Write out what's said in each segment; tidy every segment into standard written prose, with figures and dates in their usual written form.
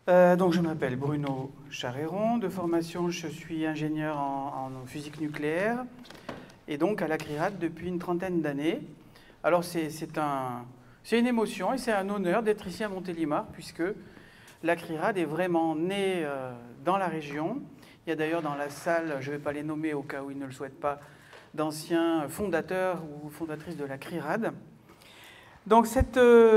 Donc je m'appelle Bruno Charéron. De formation, je suis ingénieur en physique nucléaire et donc à la CRIRAD depuis une trentaine d'années. Alors c'est une émotion et c'est un honneur d'être ici à Montélimar puisque la CRIRAD est vraiment née dans la région. Il y a d'ailleurs dans la salle, je ne vais pas les nommer au cas où ils ne le souhaitent pas, d'anciens fondateurs ou fondatrices de la CRIRAD. Donc cette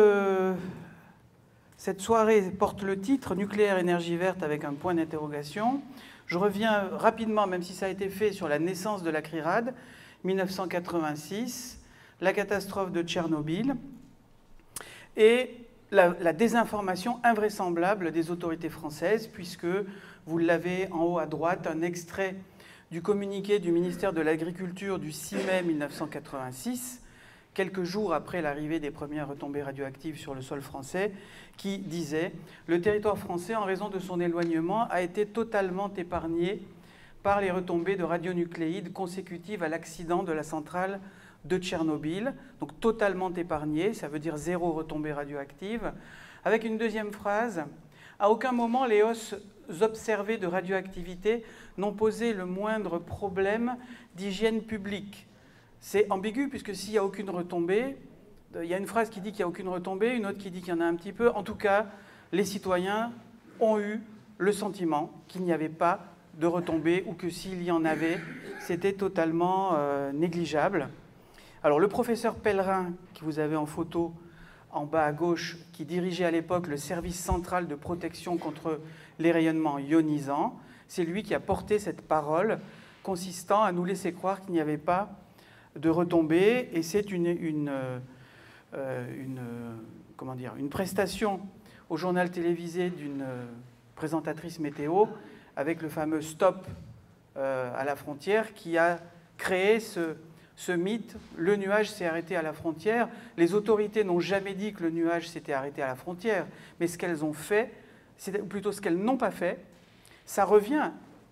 soirée porte le titre « Nucléaire, énergie verte » avec un point d'interrogation. Je reviens rapidement, même si ça a été fait, sur la naissance de la CRIRAD, 1986, la catastrophe de Tchernobyl et la désinformation invraisemblable des autorités françaises, puisque vous l'avez en haut à droite, un extrait du communiqué du ministère de l'Agriculture du 6 mai 1986, quelques jours après l'arrivée des premières retombées radioactives sur le sol français, qui disait « Le territoire français, en raison de son éloignement, a été totalement épargné par les retombées de radionucléides consécutives à l'accident de la centrale de Tchernobyl. » Donc totalement épargné, ça veut dire zéro retombée radioactive. Avec une deuxième phrase « À aucun moment les hausses observées de radioactivité n'ont posé le moindre problème d'hygiène publique. » C'est ambigu, puisque s'il n'y a aucune retombée, il y a une phrase qui dit qu'il n'y a aucune retombée, une autre qui dit qu'il y en a un petit peu. En tout cas, les citoyens ont eu le sentiment qu'il n'y avait pas de retombée ou que s'il y en avait, c'était totalement négligeable. Alors le professeur Pellerin, que vous avez en photo en bas à gauche, qui dirigeait à l'époque le service central de protection contre les rayonnements ionisants, c'est lui qui a porté cette parole consistant à nous laisser croire qu'il n'y avait pas de retombées, et c'est une prestation au journal télévisé d'une présentatrice météo avec le fameux stop à la frontière qui a créé ce mythe. Le nuage s'est arrêté à la frontière. Les autorités n'ont jamais dit que le nuage s'était arrêté à la frontière, mais ce qu'elles ont fait, ou plutôt ce qu'elles n'ont pas fait, ça revient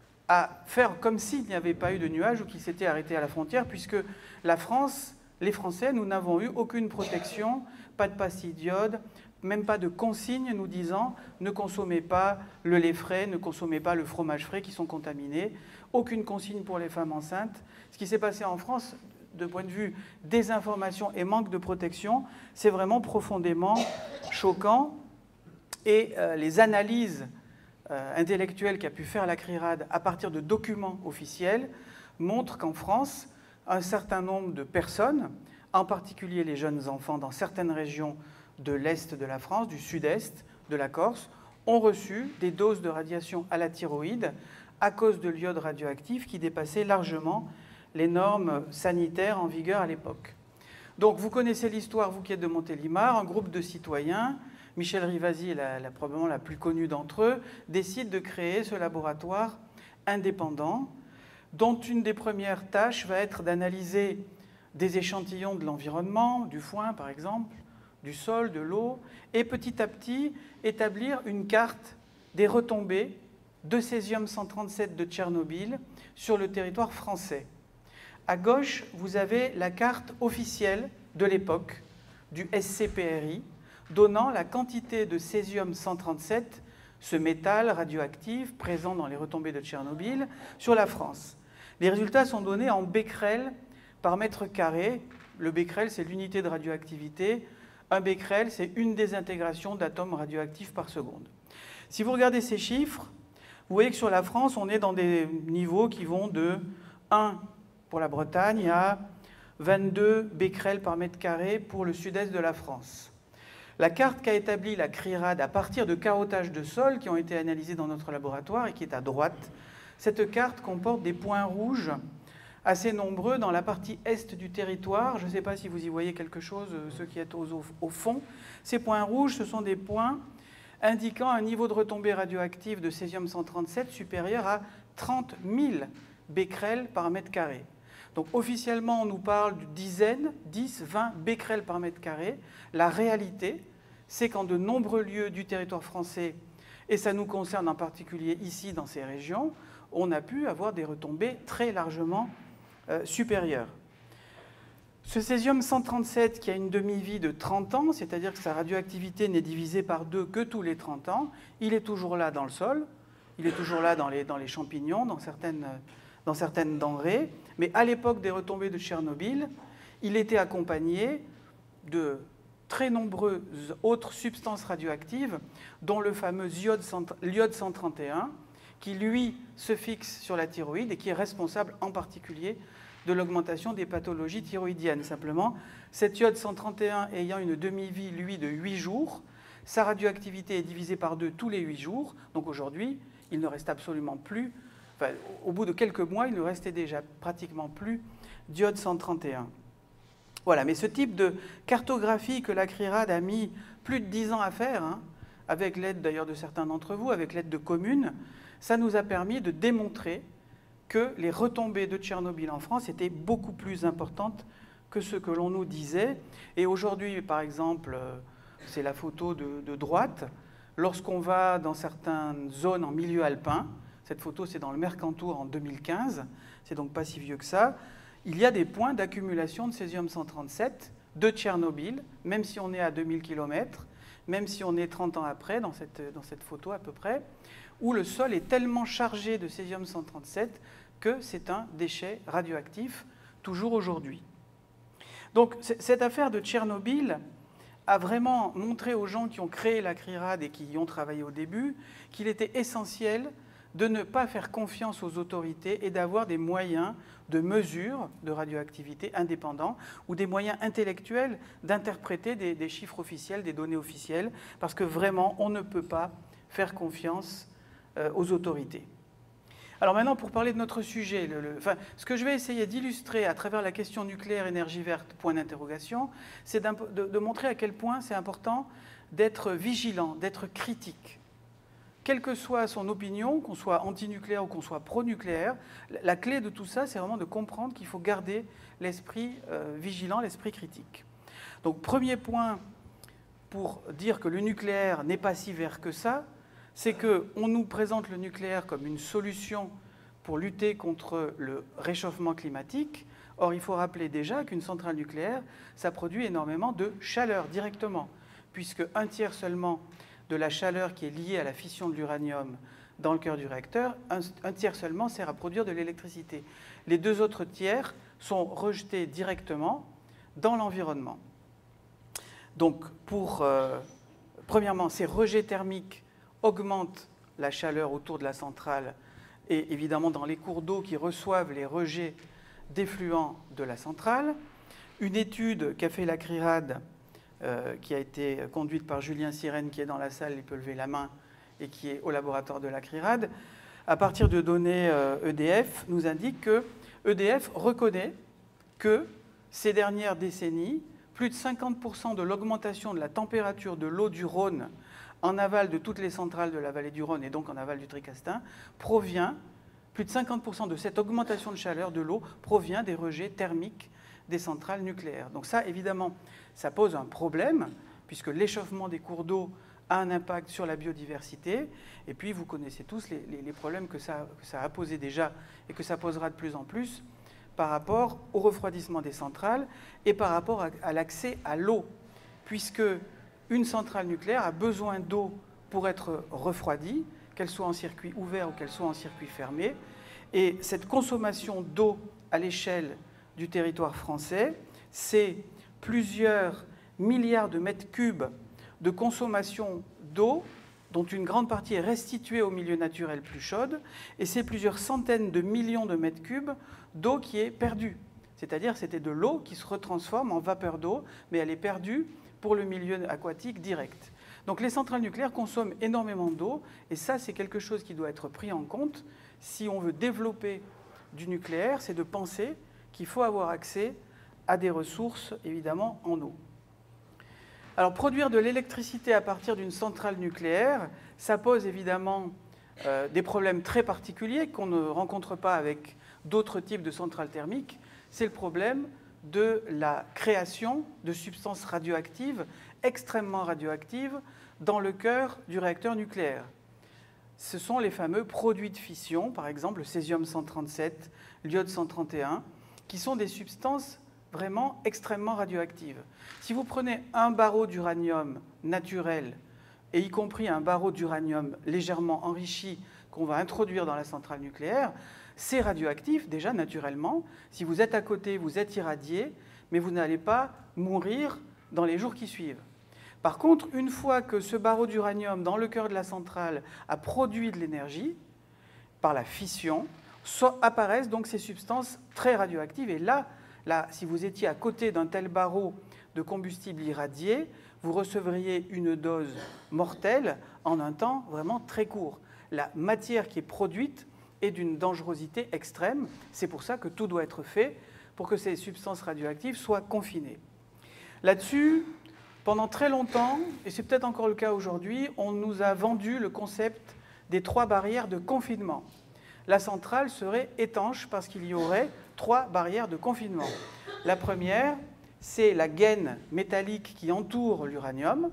à faire comme s'il n'y avait pas eu de nuage ou qu'il s'était arrêté à la frontière, puisque la France, les Français, nous n'avons eu aucune protection, pas de pastille d'iode, même pas de consignes nous disant ne consommez pas le lait frais, ne consommez pas le fromage frais qui sont contaminés, aucune consigne pour les femmes enceintes. Ce qui s'est passé en France, de point de vue désinformation et manque de protection, c'est vraiment profondément choquant. Et les analyses intellectuelle qu'a pu faire la CRIRAD à partir de documents officiels montre qu'en France, un certain nombre de personnes, en particulier les jeunes enfants dans certaines régions de l'Est de la France, du Sud-Est, de la Corse, ont reçu des doses de radiation à la thyroïde à cause de l'iode radioactif qui dépassait largement les normes sanitaires en vigueur à l'époque. Donc vous connaissez l'histoire, vous qui êtes de Montélimar, un groupe de citoyens, Michel Rivasi est probablement la plus connue d'entre eux, décide de créer ce laboratoire indépendant dont une des premières tâches va être d'analyser des échantillons de l'environnement, du foin par exemple, du sol, de l'eau, et petit à petit établir une carte des retombées de césium-137 de Tchernobyl sur le territoire français. À gauche, vous avez la carte officielle de l'époque du SCPRI, donnant la quantité de césium-137, ce métal radioactif présent dans les retombées de Tchernobyl, sur la France. Les résultats sont donnés en becquerel par mètre carré. Le becquerel, c'est l'unité de radioactivité. Un becquerel, c'est une désintégration d'atomes radioactifs par seconde. Si vous regardez ces chiffres, vous voyez que sur la France, on est dans des niveaux qui vont de 1 pour la Bretagne à 22 becquerels par mètre carré pour le sud-est de la France. La carte qu'a établie la CRIRAD à partir de carottages de sol qui ont été analysés dans notre laboratoire et qui est à droite, cette carte comporte des points rouges assez nombreux dans la partie est du territoire. Je ne sais pas si vous y voyez quelque chose, ceux qui êtes au fond. Ces points rouges, ce sont des points indiquant un niveau de retombée radioactive de césium-137 supérieur à 30 000 becquerels par mètre carré. Donc officiellement, on nous parle de dizaines, 10, 20 becquerels par mètre carré. La réalité, c'est qu'en de nombreux lieux du territoire français, et ça nous concerne en particulier ici dans ces régions, on a pu avoir des retombées très largement supérieures. Ce césium-137 qui a une demi-vie de 30 ans, c'est-à-dire que sa radioactivité n'est divisée par 2 que tous les 30 ans, il est toujours là dans le sol, il est toujours là dans les champignons, dans certaines denrées, mais à l'époque des retombées de Tchernobyl, il était accompagné de très nombreuses autres substances radioactives, dont le fameux l'iode 131, qui lui se fixe sur la thyroïde et qui est responsable en particulier de l'augmentation des pathologies thyroïdiennes. Simplement, cet iode 131 ayant une demi-vie, lui, de 8 jours, sa radioactivité est divisée par 2 tous les 8 jours, donc aujourd'hui, il ne reste absolument plus, enfin, au bout de quelques mois, il ne restait déjà pratiquement plus d'iode 131. Voilà, mais ce type de cartographie que la CRIRAD a mis plus de 10 ans à faire, hein, avec l'aide d'ailleurs de certains d'entre vous, avec l'aide de communes, ça nous a permis de démontrer que les retombées de Tchernobyl en France étaient beaucoup plus importantes que ce que l'on nous disait. Et aujourd'hui, par exemple, c'est la photo de droite, lorsqu'on va dans certaines zones en milieu alpin, cette photo c'est dans le Mercantour en 2015, c'est donc pas si vieux que ça, il y a des points d'accumulation de césium-137 de Tchernobyl, même si on est à 2000 km, même si on est 30 ans après, dans cette photo à peu près, où le sol est tellement chargé de césium-137 que c'est un déchet radioactif, toujours aujourd'hui. Donc cette affaire de Tchernobyl a vraiment montré aux gens qui ont créé la CRIRAD et qui y ont travaillé au début qu'il était essentiel de ne pas faire confiance aux autorités et d'avoir des moyens de mesure de radioactivité indépendants ou des moyens intellectuels d'interpréter des chiffres officiels, des données officielles, parce que vraiment, on ne peut pas faire confiance aux autorités. Alors maintenant, pour parler de notre sujet, ce que je vais essayer d'illustrer à travers la question nucléaire, énergie verte, point d'interrogation, c'est de montrer à quel point c'est important d'être vigilant, d'être critique. Quelle que soit son opinion, qu'on soit anti-nucléaire ou qu'on soit pro-nucléaire, la clé de tout ça, c'est vraiment de comprendre qu'il faut garder l'esprit vigilant, l'esprit critique. Donc, premier point pour dire que le nucléaire n'est pas si vert que ça, c'est qu'on nous présente le nucléaire comme une solution pour lutter contre le réchauffement climatique. Or, il faut rappeler déjà qu'une centrale nucléaire, ça produit énormément de chaleur directement, puisque un tiers seulement de la chaleur qui est liée à la fission de l'uranium dans le cœur du réacteur, un tiers seulement sert à produire de l'électricité. Les 2 autres tiers sont rejetés directement dans l'environnement. Donc, premièrement, ces rejets thermiques augmentent la chaleur autour de la centrale et évidemment dans les cours d'eau qui reçoivent les rejets d'effluents de la centrale. Une étude qu'a fait la CRIRAD, qui a été conduite par Julien Sirène, qui est dans la salle, il peut lever la main, et qui est au laboratoire de la CRIRAD, à partir de données EDF, nous indique que EDF reconnaît que ces dernières décennies, plus de 50% de l'augmentation de la température de l'eau du Rhône en aval de toutes les centrales de la vallée du Rhône et donc en aval du Tricastin, provient, plus de 50% de cette augmentation de chaleur de l'eau provient des rejets thermiques des centrales nucléaires. Donc ça, évidemment, ça pose un problème, puisque l'échauffement des cours d'eau a un impact sur la biodiversité. Et puis, vous connaissez tous les problèmes que ça a posé déjà et que ça posera de plus en plus par rapport au refroidissement des centrales et par rapport à l'accès à l'eau, puisque une centrale nucléaire a besoin d'eau pour être refroidie, qu'elle soit en circuit ouvert ou qu'elle soit en circuit fermé. Et cette consommation d'eau à l'échelle du territoire français, c'est plusieurs milliards de mètres cubes de consommation d'eau, dont une grande partie est restituée au milieu naturel plus chaude, et c'est plusieurs centaines de millions de mètres cubes d'eau qui est perdue. C'est-à-dire c'était de l'eau qui se retransforme en vapeur d'eau, mais elle est perdue pour le milieu aquatique direct. Donc les centrales nucléaires consomment énormément d'eau, et ça c'est quelque chose qui doit être pris en compte si on veut développer du nucléaire, c'est de penser qu'il faut avoir accès à des ressources, évidemment, en eau. Alors, produire de l'électricité à partir d'une centrale nucléaire, ça pose évidemment des problèmes très particuliers qu'on ne rencontre pas avec d'autres types de centrales thermiques. C'est le problème de la création de substances radioactives, extrêmement radioactives, dans le cœur du réacteur nucléaire. Ce sont les fameux produits de fission, par exemple le césium-137, l'iode-131, qui sont des substances vraiment extrêmement radioactive. Si vous prenez un barreau d'uranium naturel, et y compris un barreau d'uranium légèrement enrichi qu'on va introduire dans la centrale nucléaire, c'est radioactif déjà naturellement. Si vous êtes à côté, vous êtes irradié, mais vous n'allez pas mourir dans les jours qui suivent. Par contre, une fois que ce barreau d'uranium dans le cœur de la centrale a produit de l'énergie, par la fission, apparaissent donc ces substances très radioactives. Et là, si vous étiez à côté d'un tel barreau de combustible irradié, vous recevriez une dose mortelle en un temps vraiment très court. La matière qui est produite est d'une dangerosité extrême. C'est pour ça que tout doit être fait pour que ces substances radioactives soient confinées. Là-dessus, pendant très longtemps, et c'est peut-être encore le cas aujourd'hui, on nous a vendu le concept des 3 barrières de confinement. La centrale serait étanche parce qu'il y aurait 3 barrières de confinement. La première, c'est la gaine métallique qui entoure l'uranium,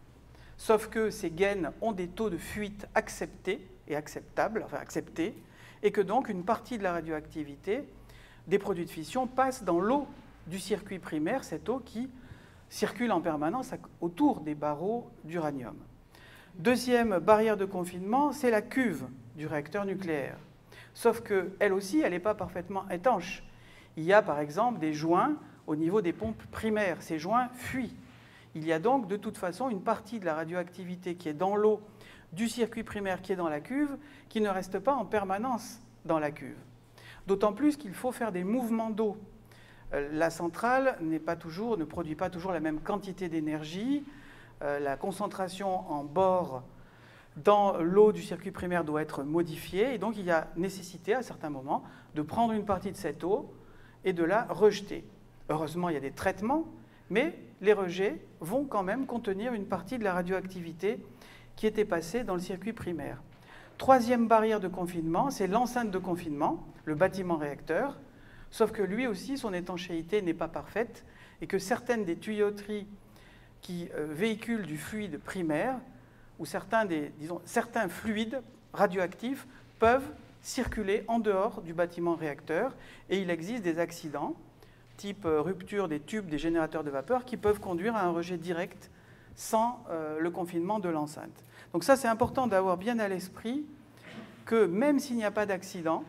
sauf que ces gaines ont des taux de fuite acceptés et acceptables, enfin acceptés, et que donc une partie de la radioactivité des produits de fission passe dans l'eau du circuit primaire, cette eau qui circule en permanence autour des barreaux d'uranium. Deuxième barrière de confinement, c'est la cuve du réacteur nucléaire. Sauf qu'elle aussi, elle n'est pas parfaitement étanche. Il y a par exemple des joints au niveau des pompes primaires. Ces joints fuient. Il y a donc de toute façon une partie de la radioactivité qui est dans l'eau du circuit primaire qui est dans la cuve, qui ne reste pas en permanence dans la cuve. D'autant plus qu'il faut faire des mouvements d'eau. La centrale ne produit pas toujours la même quantité d'énergie. La concentration en bord dans l'eau du circuit primaire doit être modifiée. Et donc, il y a nécessité, à certains moments, de prendre une partie de cette eau et de la rejeter. Heureusement, il y a des traitements, mais les rejets vont quand même contenir une partie de la radioactivité qui était passée dans le circuit primaire. Troisième barrière de confinement, c'est l'enceinte de confinement, le bâtiment réacteur, sauf que lui aussi, son étanchéité n'est pas parfaite et que certaines des tuyauteries qui véhiculent du fluide primaire ou certains fluides radioactifs peuvent circuler en dehors du bâtiment réacteur et il existe des accidents, type rupture des tubes des générateurs de vapeur, qui peuvent conduire à un rejet direct sans le confinement de l'enceinte. Donc ça, c'est important d'avoir bien à l'esprit que même s'il n'y a pas d'accident,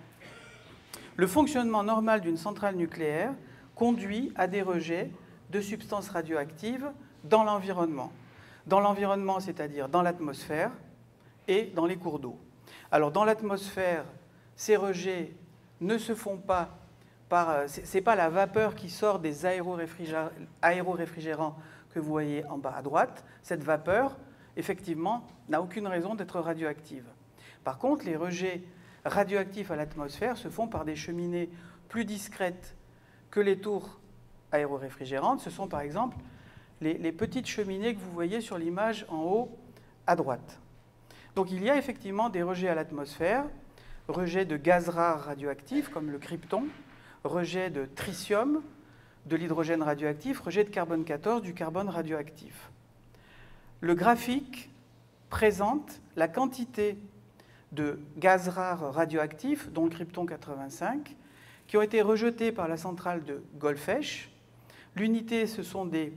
le fonctionnement normal d'une centrale nucléaire conduit à des rejets de substances radioactives dans l'environnement. Dans l'environnement, c'est-à-dire dans l'atmosphère et dans les cours d'eau. Alors dans l'atmosphère, ces rejets ne se font pas par... Ce n'est pas la vapeur qui sort des aéroréfrigérants que vous voyez en bas à droite. Cette vapeur, effectivement, n'a aucune raison d'être radioactive. Par contre, les rejets radioactifs à l'atmosphère se font par des cheminées plus discrètes que les tours aéroréfrigérantes. Ce sont par exemple les petites cheminées que vous voyez sur l'image en haut à droite. Donc il y a effectivement des rejets à l'atmosphère, rejets de gaz rares radioactifs comme le krypton, rejets de tritium, de l'hydrogène radioactif, rejets de carbone 14, du carbone radioactif. Le graphique présente la quantité de gaz rares radioactifs, dont le krypton 85, qui ont été rejetés par la centrale de Golfech. L'unité, ce sont des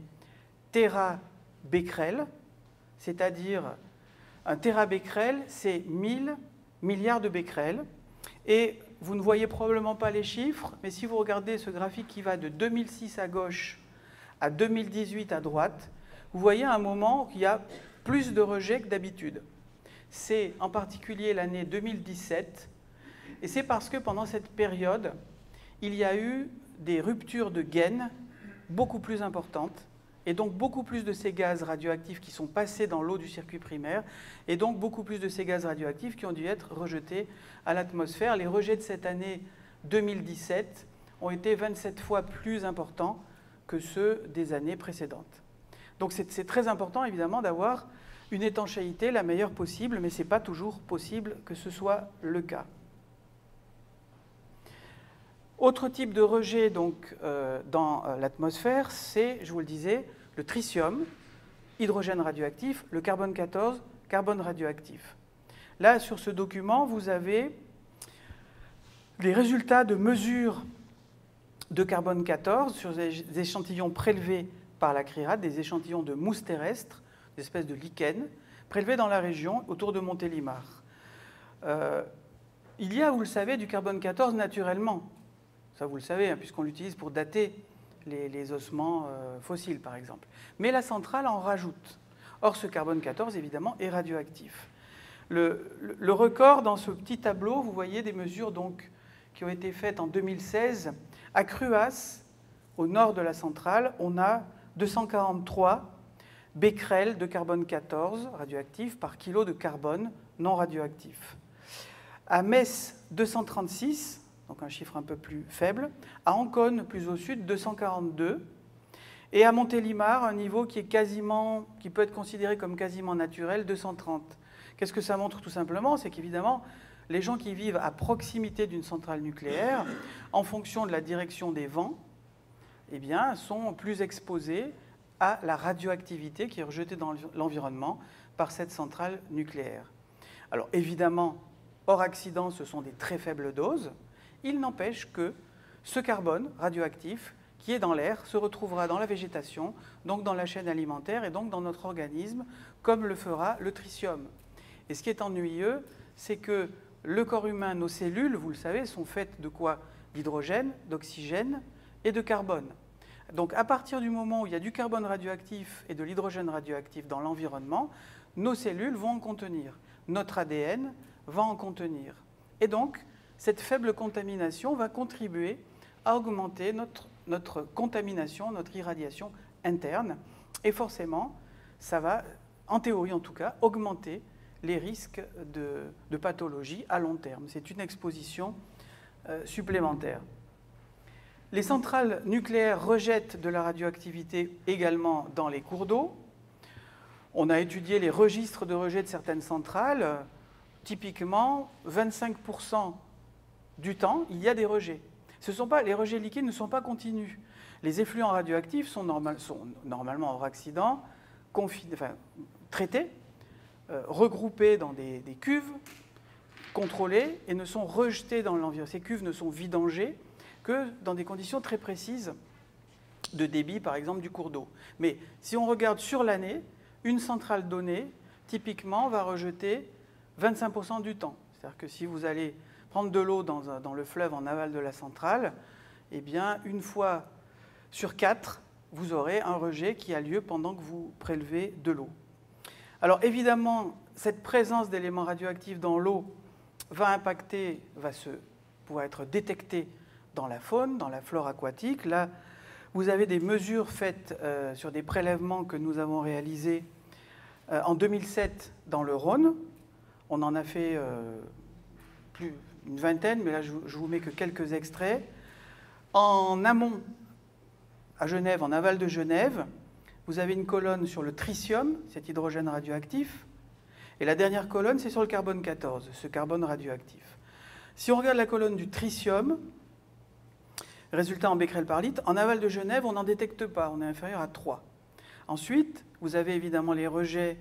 térabecquerels, c'est-à-dire un térabecquerel, c'est 1000 milliards de becquerels. Et vous ne voyez probablement pas les chiffres, mais si vous regardez ce graphique qui va de 2006 à gauche à 2018 à droite, vous voyez à un moment qu'il y a plus de rejets que d'habitude. C'est en particulier l'année 2017, et c'est parce que pendant cette période, il y a eu des ruptures de gaines beaucoup plus importantes, et donc beaucoup plus de ces gaz radioactifs qui sont passés dans l'eau du circuit primaire, et donc beaucoup plus de ces gaz radioactifs qui ont dû être rejetés à l'atmosphère. Les rejets de cette année 2017 ont été 27 fois plus importants que ceux des années précédentes. Donc c'est très important évidemment d'avoir une étanchéité la meilleure possible, mais ce n'est pas toujours possible que ce soit le cas. Autre type de rejet donc, dans l'atmosphère, c'est, je vous le disais, le tritium, hydrogène radioactif, le carbone 14, carbone radioactif. Là, sur ce document, vous avez les résultats de mesures de carbone 14 sur des échantillons prélevés par la CRIRAD, des échantillons de mousse terrestre, des espèces de lichens, prélevés dans la région autour de Montélimar. Il y a, vous le savez, du carbone 14 naturellement. Ça, vous le savez, hein, puisqu'on l'utilise pour dater les ossements fossiles, par exemple. Mais la centrale en rajoute. Or, ce carbone 14, évidemment, est radioactif. Le record dans ce petit tableau, vous voyez des mesures donc, qui ont été faites en 2016. À Cruas, au nord de la centrale, on a 243 becquerels de carbone 14 radioactif par kilo de carbone non radioactif. À Metz, 236, donc un chiffre un peu plus faible. À Ancône, plus au sud, 242. Et à Montélimar, un niveau qui peut être considéré comme quasiment naturel, 230. Qu'est-ce que ça montre tout simplement? C'est qu'évidemment, les gens qui vivent à proximité d'une centrale nucléaire, en fonction de la direction des vents, eh bien, sont plus exposés à la radioactivité qui est rejetée dans l'environnement par cette centrale nucléaire. Alors évidemment, hors accident, ce sont des très faibles doses. Il n'empêche que ce carbone radioactif qui est dans l'air se retrouvera dans la végétation, donc dans la chaîne alimentaire et donc dans notre organisme, comme le fera le tritium. Et ce qui est ennuyeux, c'est que le corps humain, nos cellules, vous le savez, sont faites de quoi? D'hydrogène, d'oxygène et de carbone. Donc à partir du moment où il y a du carbone radioactif et de l'hydrogène radioactif dans l'environnement, nos cellules vont en contenir. Notre ADN va en contenir. Et donc, cette faible contamination va contribuer à augmenter notre contamination, notre irradiation interne. Et forcément, ça va, en théorie en tout cas, augmenter les risques de pathologie à long terme. C'est une exposition supplémentaire. Les centrales nucléaires rejettent de la radioactivité également dans les cours d'eau. On a étudié les registres de rejet de certaines centrales. Typiquement, 25% du temps, il y a des rejets. Les rejets liquides ne sont pas continus. Les effluents radioactifs sont normalement hors accident, traités, regroupés dans des cuves, contrôlées, et ne sont rejetés dans l'environnement. Ces cuves ne sont vidangées que dans des conditions très précises de débit, par exemple, du cours d'eau. Mais si on regarde sur l'année, une centrale donnée, typiquement, va rejeter 25% du temps. C'est-à-dire que si vous allez prendre de l'eau dans le fleuve en aval de la centrale, eh bien, une fois sur 4, vous aurez un rejet qui a lieu pendant que vous prélevez de l'eau. Alors évidemment, cette présence d'éléments radioactifs dans l'eau va pouvoir être détectée dans la faune, dans la flore aquatique. Là, vous avez des mesures faites sur des prélèvements que nous avons réalisés en 2007 dans le Rhône. On en a fait plus une vingtaine, mais là, je vous mets que quelques extraits. En amont, à Genève, en aval de Genève, vous avez une colonne sur le tritium, cet hydrogène radioactif, et la dernière colonne, c'est sur le carbone 14, ce carbone radioactif. Si on regarde la colonne du tritium, résultat en becquerel par litre, en aval de Genève, on n'en détecte pas, on est inférieur à 3. Ensuite, vous avez évidemment les rejets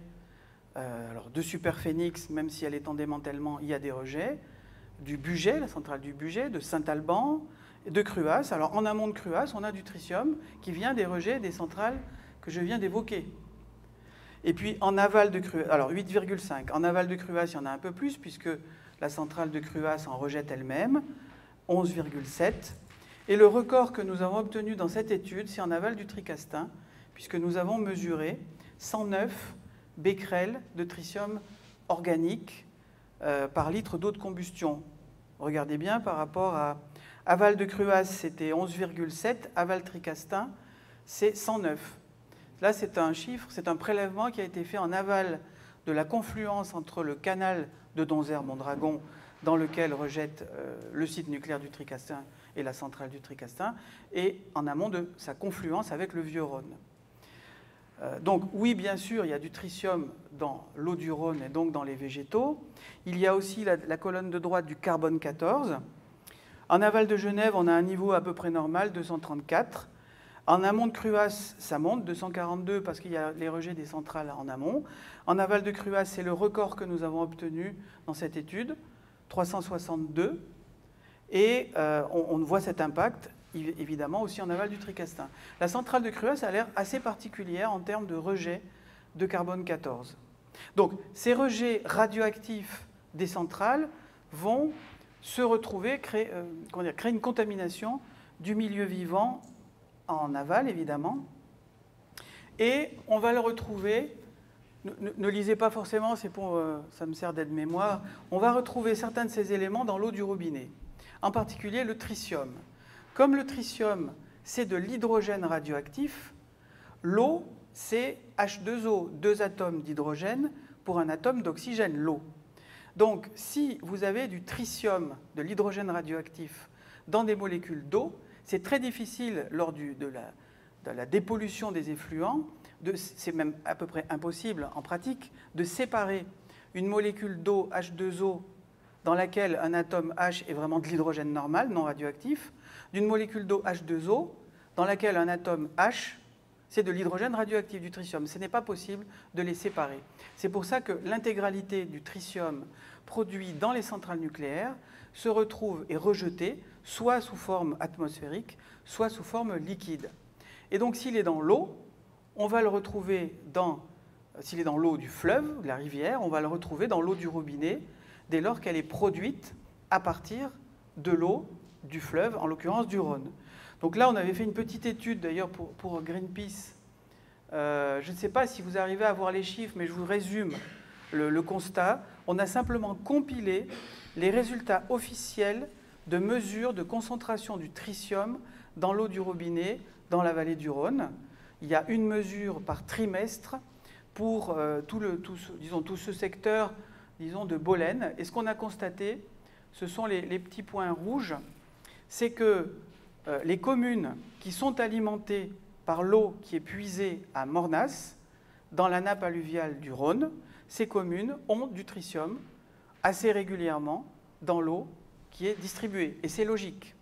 de Superphénix, même si elle est en démantèlement, il y a des rejets, du Bugey, la centrale du Bugey, de Saint-Alban, de Cruas. Alors en amont de Cruas, on a du tritium qui vient des rejets des centrales que je viens d'évoquer. Et puis en aval de Cruas, alors 8,5. En aval de Cruas, il y en a un peu plus, puisque la centrale de Cruas en rejette elle-même, 11,7. Et le record que nous avons obtenu dans cette étude, c'est en aval du Tricastin, puisque nous avons mesuré 109 becquerels de tritium organique par litre d'eau de combustion. Regardez bien, par rapport à aval de Cruas, c'était 11,7, aval Tricastin, c'est 109. Là, c'est un chiffre, c'est un prélèvement qui a été fait en aval de la confluence entre le canal de Donzère-Mondragon, dans lequel rejette le site nucléaire du Tricastin et la centrale du Tricastin, et en amont de sa confluence avec le Vieux-Rhône. Donc oui, bien sûr, il y a du tritium dans l'eau du Rhône et donc dans les végétaux. Il y a aussi la colonne de droite du carbone 14. En aval de Genève, on a un niveau à peu près normal, 234. En amont de Cruas, ça monte, 242, parce qu'il y a les rejets des centrales en amont. En aval de Cruas, c'est le record que nous avons obtenu dans cette étude, 362. Et on voit cet impact évidemment aussi en aval du Tricastin. La centrale de Cruas a l'air assez particulière en termes de rejet de carbone 14. Donc ces rejets radioactifs des centrales vont se retrouver, créer une contamination du milieu vivant en aval, évidemment. Et on va le retrouver, ne lisez pas forcément, ça me sert d'aide-mémoire, on va retrouver certains de ces éléments dans l'eau du robinet, en particulier le tritium. Comme le tritium, c'est de l'hydrogène radioactif, l'eau, c'est H2O, 2 atomes d'hydrogène pour un atome d'oxygène, l'eau. Donc, si vous avez du tritium, de l'hydrogène radioactif, dans des molécules d'eau, c'est très difficile lors de la dépollution des effluents, c'est même à peu près impossible en pratique, de séparer une molécule d'eau H2O dans laquelle un atome H est vraiment de l'hydrogène normal, non radioactif, d'une molécule d'eau H2O dans laquelle un atome H, c'est de l'hydrogène radioactif, du tritium. Ce n'est pas possible de les séparer. C'est pour ça que l'intégralité du tritium produit dans les centrales nucléaires se retrouve et rejetée soit sous forme atmosphérique, soit sous forme liquide. Et donc s'il est dans l'eau, on va le retrouver s'il est dans l'eau du fleuve, de la rivière, on va le retrouver dans l'eau du robinet dès lors qu'elle est produite à partir de l'eau du fleuve, en l'occurrence du Rhône. Donc là, on avait fait une petite étude d'ailleurs pour Greenpeace. Je ne sais pas si vous arrivez à voir les chiffres, mais je vous résume le constat. On a simplement compilé les résultats officiels de mesures de concentration du tritium dans l'eau du robinet dans la vallée du Rhône. Il y a une mesure par trimestre pour tout ce secteur, disons, de Bolène. Et ce qu'on a constaté, ce sont les petits points rouges, c'est que les communes qui sont alimentées par l'eau qui est puisée à Mornas, dans la nappe alluviale du Rhône, ces communes ont du tritium assez régulièrement dans l'eau qui est distribuée. Et c'est logique.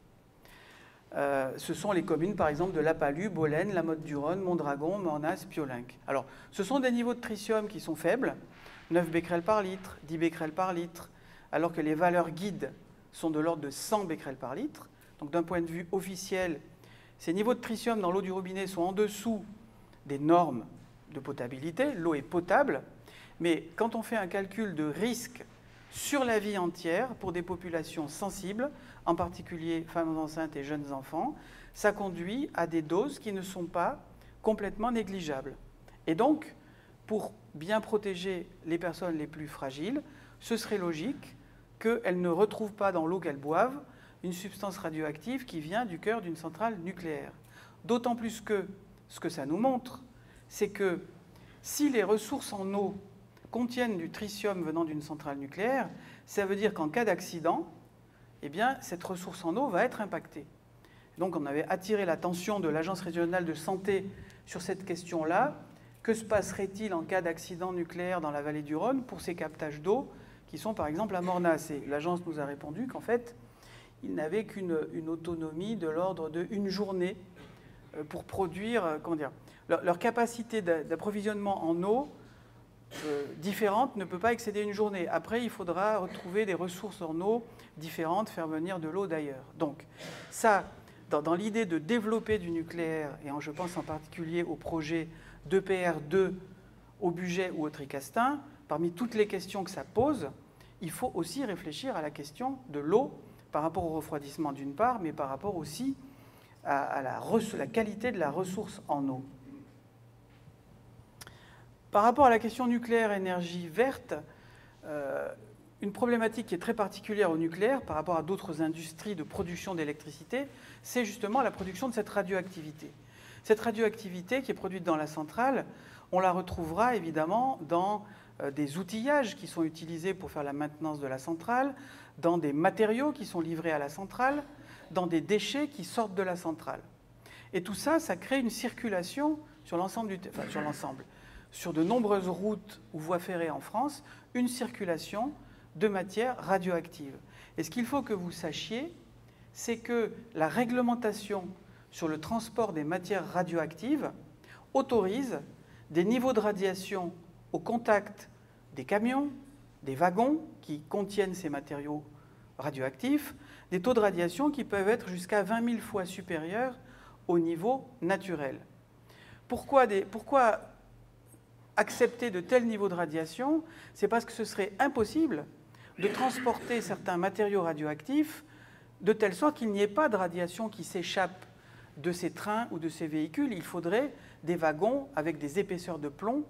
Ce sont les communes, par exemple, de La Palud, Bolène, La Motte-du-Rhône, Mondragon, Mornas, Piolenc. Alors, ce sont des niveaux de tritium qui sont faibles, 9 becquerels par litre, 10 becquerels par litre, alors que les valeurs guides sont de l'ordre de 100 becquerels par litre. Donc d'un point de vue officiel, ces niveaux de tritium dans l'eau du robinet sont en dessous des normes de potabilité. L'eau est potable, mais quand on fait un calcul de risque sur la vie entière pour des populations sensibles, en particulier femmes enceintes et jeunes enfants, ça conduit à des doses qui ne sont pas complètement négligeables. Et donc, pour bien protéger les personnes les plus fragiles, ce serait logique qu'elles ne retrouvent pas dans l'eau qu'elles boivent une substance radioactive qui vient du cœur d'une centrale nucléaire. D'autant plus que ce que ça nous montre, c'est que si les ressources en eau contiennent du tritium venant d'une centrale nucléaire, ça veut dire qu'en cas d'accident, eh bien, cette ressource en eau va être impactée. Donc on avait attiré l'attention de l'Agence régionale de santé sur cette question-là. Que se passerait-il en cas d'accident nucléaire dans la vallée du Rhône pour ces captages d'eau qui sont par exemple à Mornas? Et l'agence nous a répondu qu'en fait, ils n'avaient qu'une autonomie de l'ordre d'une journée pour produire, leur capacité d'approvisionnement en eau différente ne peut pas excéder une journée. Après, il faudra retrouver des ressources en eau différentes, faire venir de l'eau d'ailleurs. Donc ça, dans l'idée de développer du nucléaire, et je pense en particulier au projet d'EPR2 au Bugey ou au Tricastin, parmi toutes les questions que ça pose, il faut aussi réfléchir à la question de l'eau par rapport au refroidissement d'une part, mais par rapport aussi à la qualité de la ressource en eau. Par rapport à la question nucléaire, énergie verte, une problématique qui est très particulière au nucléaire par rapport à d'autres industries de production d'électricité, c'est justement la production de cette radioactivité. Cette radioactivité qui est produite dans la centrale, on la retrouvera évidemment dans des outillages qui sont utilisés pour faire la maintenance de la centrale, dans des matériaux qui sont livrés à la centrale, dans des déchets qui sortent de la centrale. Et tout ça, ça crée une circulation sur l'ensemble sur de nombreuses routes ou voies ferrées en France, une circulation de matières radioactives. Et ce qu'il faut que vous sachiez, c'est que la réglementation sur le transport des matières radioactives autorise des niveaux de radiation au contact des camions, des wagons qui contiennent ces matériaux radioactifs, des taux de radiation qui peuvent être jusqu'à 20 000 fois supérieurs au niveau naturel. Pourquoi accepter de tels niveaux de radiation? C'est parce que ce serait impossible de transporter certains matériaux radioactifs de telle sorte qu'il n'y ait pas de radiation qui s'échappe de ces trains ou de ces véhicules. Il faudrait des wagons avec des épaisseurs de plomb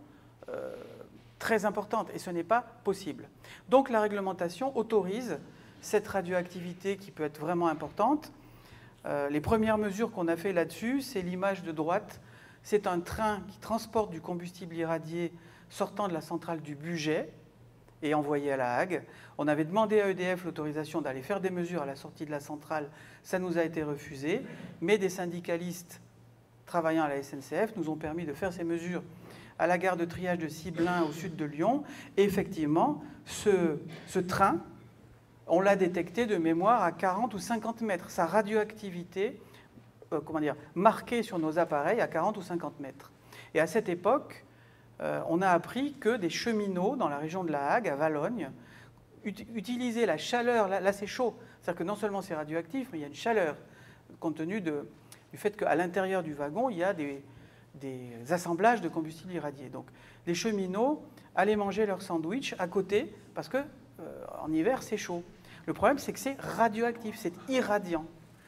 très importantes, et ce n'est pas possible. Donc la réglementation autorise cette radioactivité qui peut être vraiment importante. Les premières mesures qu'on a fait là-dessus, c'est l'image de droite. C'est un train qui transporte du combustible irradié sortant de la centrale du Bugey et envoyé à La Hague. On avait demandé à EDF l'autorisation d'aller faire des mesures à la sortie de la centrale. Ça nous a été refusé, mais des syndicalistes travaillant à la SNCF nous ont permis de faire ces mesures à la gare de triage de Ciblin au sud de Lyon. Et effectivement, ce train, on l'a détecté de mémoire à 40 ou 50 mètres. Sa radioactivité, marquée sur nos appareils à 40 ou 50 mètres. Et à cette époque, on a appris que des cheminots dans la région de La Hague, à Valognes, utilisaient la chaleur. Là c'est chaud. C'est-à-dire que non seulement c'est radioactif, mais il y a une chaleur, compte tenu du fait qu'à l'intérieur du wagon, il y a des assemblages de combustible irradié. Donc les cheminots allaient manger leur sandwich à côté, parce que en hiver, c'est chaud. Le problème, c'est que c'est radioactif, c'est irradiant.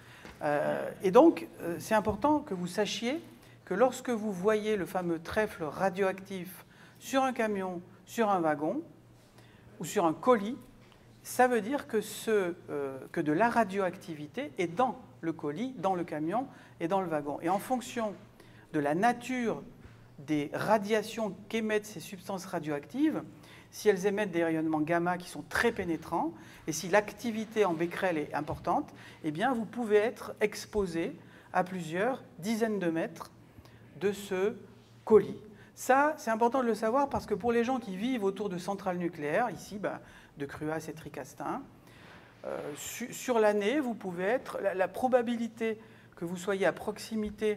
Et donc, c'est important que vous sachiez que lorsque vous voyez le fameux trèfle radioactif sur un camion, sur un wagon ou sur un colis, ça veut dire que de la radioactivité est dans le colis, dans le camion et dans le wagon. Et en fonction de la nature des radiations qu'émettent ces substances radioactives, si elles émettent des rayonnements gamma qui sont très pénétrants, et si l'activité en becquerel est importante, eh bien vous pouvez être exposé à plusieurs dizaines de mètres de ce colis. Ça, c'est important de le savoir parce que pour les gens qui vivent autour de centrales nucléaires, ici, de Cruas et Tricastin, sur l'année, vous pouvez être... La probabilité que vous soyez à proximité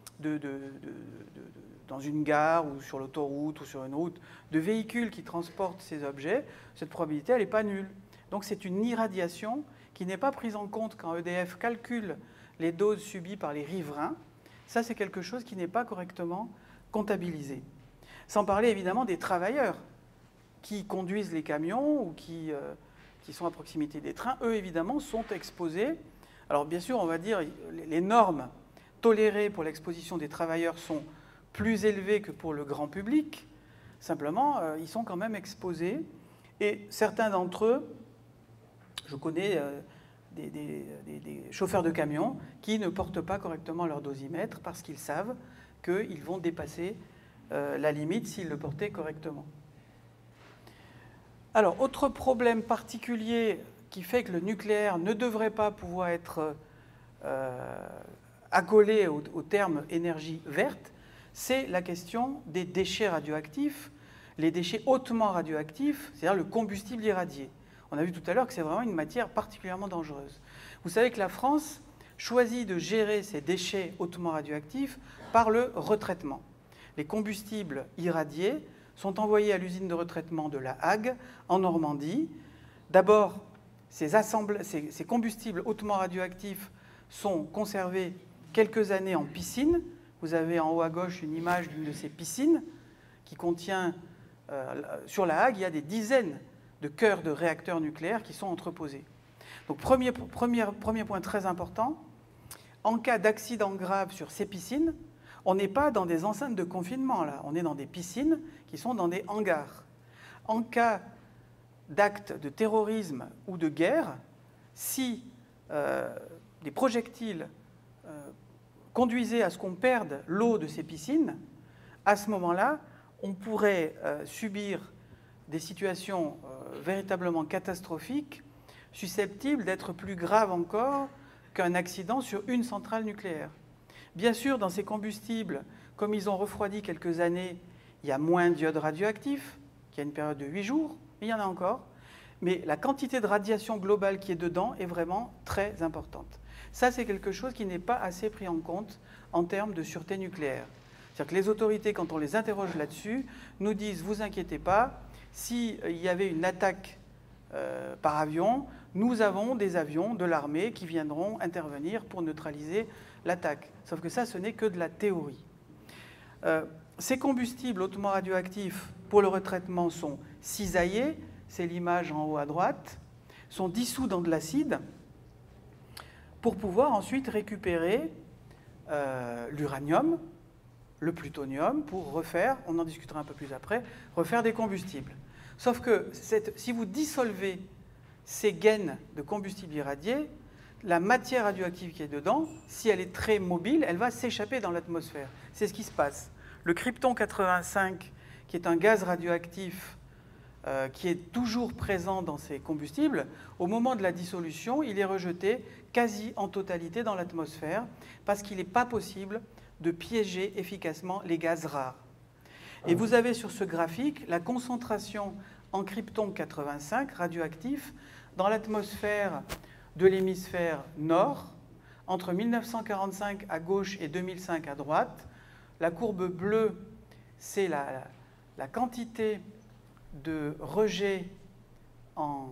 dans une gare ou sur l'autoroute ou sur une route, de véhicules qui transportent ces objets, cette probabilité, elle n'est pas nulle. Donc c'est une irradiation qui n'est pas prise en compte quand EDF calcule les doses subies par les riverains. Ça, c'est quelque chose qui n'est pas correctement comptabilisé. Sans parler évidemment des travailleurs qui conduisent les camions ou qui sont à proximité des trains. Eux, évidemment, sont exposés. Alors bien sûr, on va dire les normes tolérées pour l'exposition des travailleurs sont plus élevées que pour le grand public. Simplement, ils sont quand même exposés. Et certains d'entre eux, je connais des chauffeurs de camions qui ne portent pas correctement leur dosimètre parce qu'ils savent qu'ils vont dépasser la limite s'ils le portaient correctement. Alors, autre problème particulier qui fait que le nucléaire ne devrait pas pouvoir être accolé au terme énergie verte, c'est la question des déchets radioactifs, les déchets hautement radioactifs, c'est-à-dire le combustible irradié. On a vu tout à l'heure que c'est vraiment une matière particulièrement dangereuse. Vous savez que la France choisit de gérer ces déchets hautement radioactifs par le retraitement. Les combustibles irradiés sont envoyés à l'usine de retraitement de La Hague, en Normandie. D'abord, ces combustibles hautement radioactifs sont conservés quelques années en piscine. Vous avez en haut à gauche une image d'une de ces piscines qui contient, sur La Hague, il y a des dizaines de cœurs de réacteurs nucléaires qui sont entreposés. Donc premier point très important, en cas d'accident grave sur ces piscines, on n'est pas dans des enceintes de confinement, là. On est dans des piscines qui sont dans des hangars. En cas d'acte de terrorisme ou de guerre, si des projectiles conduisaient à ce qu'on perde l'eau de ces piscines, à ce moment-là, on pourrait subir des situations véritablement catastrophiques, susceptibles d'être plus graves encore qu'un accident sur une centrale nucléaire. Bien sûr, dans ces combustibles, comme ils ont refroidi quelques années, il y a moins d'iode radioactif, qui a une période de 8 jours, mais il y en a encore. Mais la quantité de radiation globale qui est dedans est vraiment très importante. Ça, c'est quelque chose qui n'est pas assez pris en compte en termes de sûreté nucléaire. C'est-à-dire que les autorités, quand on les interroge là-dessus, nous disent « vous inquiétez pas, s'il y avait une attaque par avion, nous avons des avions de l'armée qui viendront intervenir pour neutraliser l'attaque. Sauf que ça, ce n'est que de la théorie. Ces combustibles hautement radioactifs pour le retraitement sont cisaillés, c'est l'image en haut à droite, sont dissous dans de l'acide pour pouvoir ensuite récupérer l'uranium, le plutonium, pour refaire, on en discutera un peu plus après, refaire des combustibles. Sauf que si vous dissolvez ces gaines de combustible irradié, la matière radioactive qui est dedans, si elle est très mobile, elle va s'échapper dans l'atmosphère. C'est ce qui se passe. Le krypton 85, qui est un gaz radioactif qui est toujours présent dans ces combustibles, au moment de la dissolution, il est rejeté quasi en totalité dans l'atmosphère parce qu'il n'est pas possible de piéger efficacement les gaz rares. Et vous avez sur ce graphique la concentration en krypton 85 radioactif dans l'atmosphère de l'hémisphère nord entre 1945 à gauche et 2005 à droite. La courbe bleue, c'est la quantité de rejet en...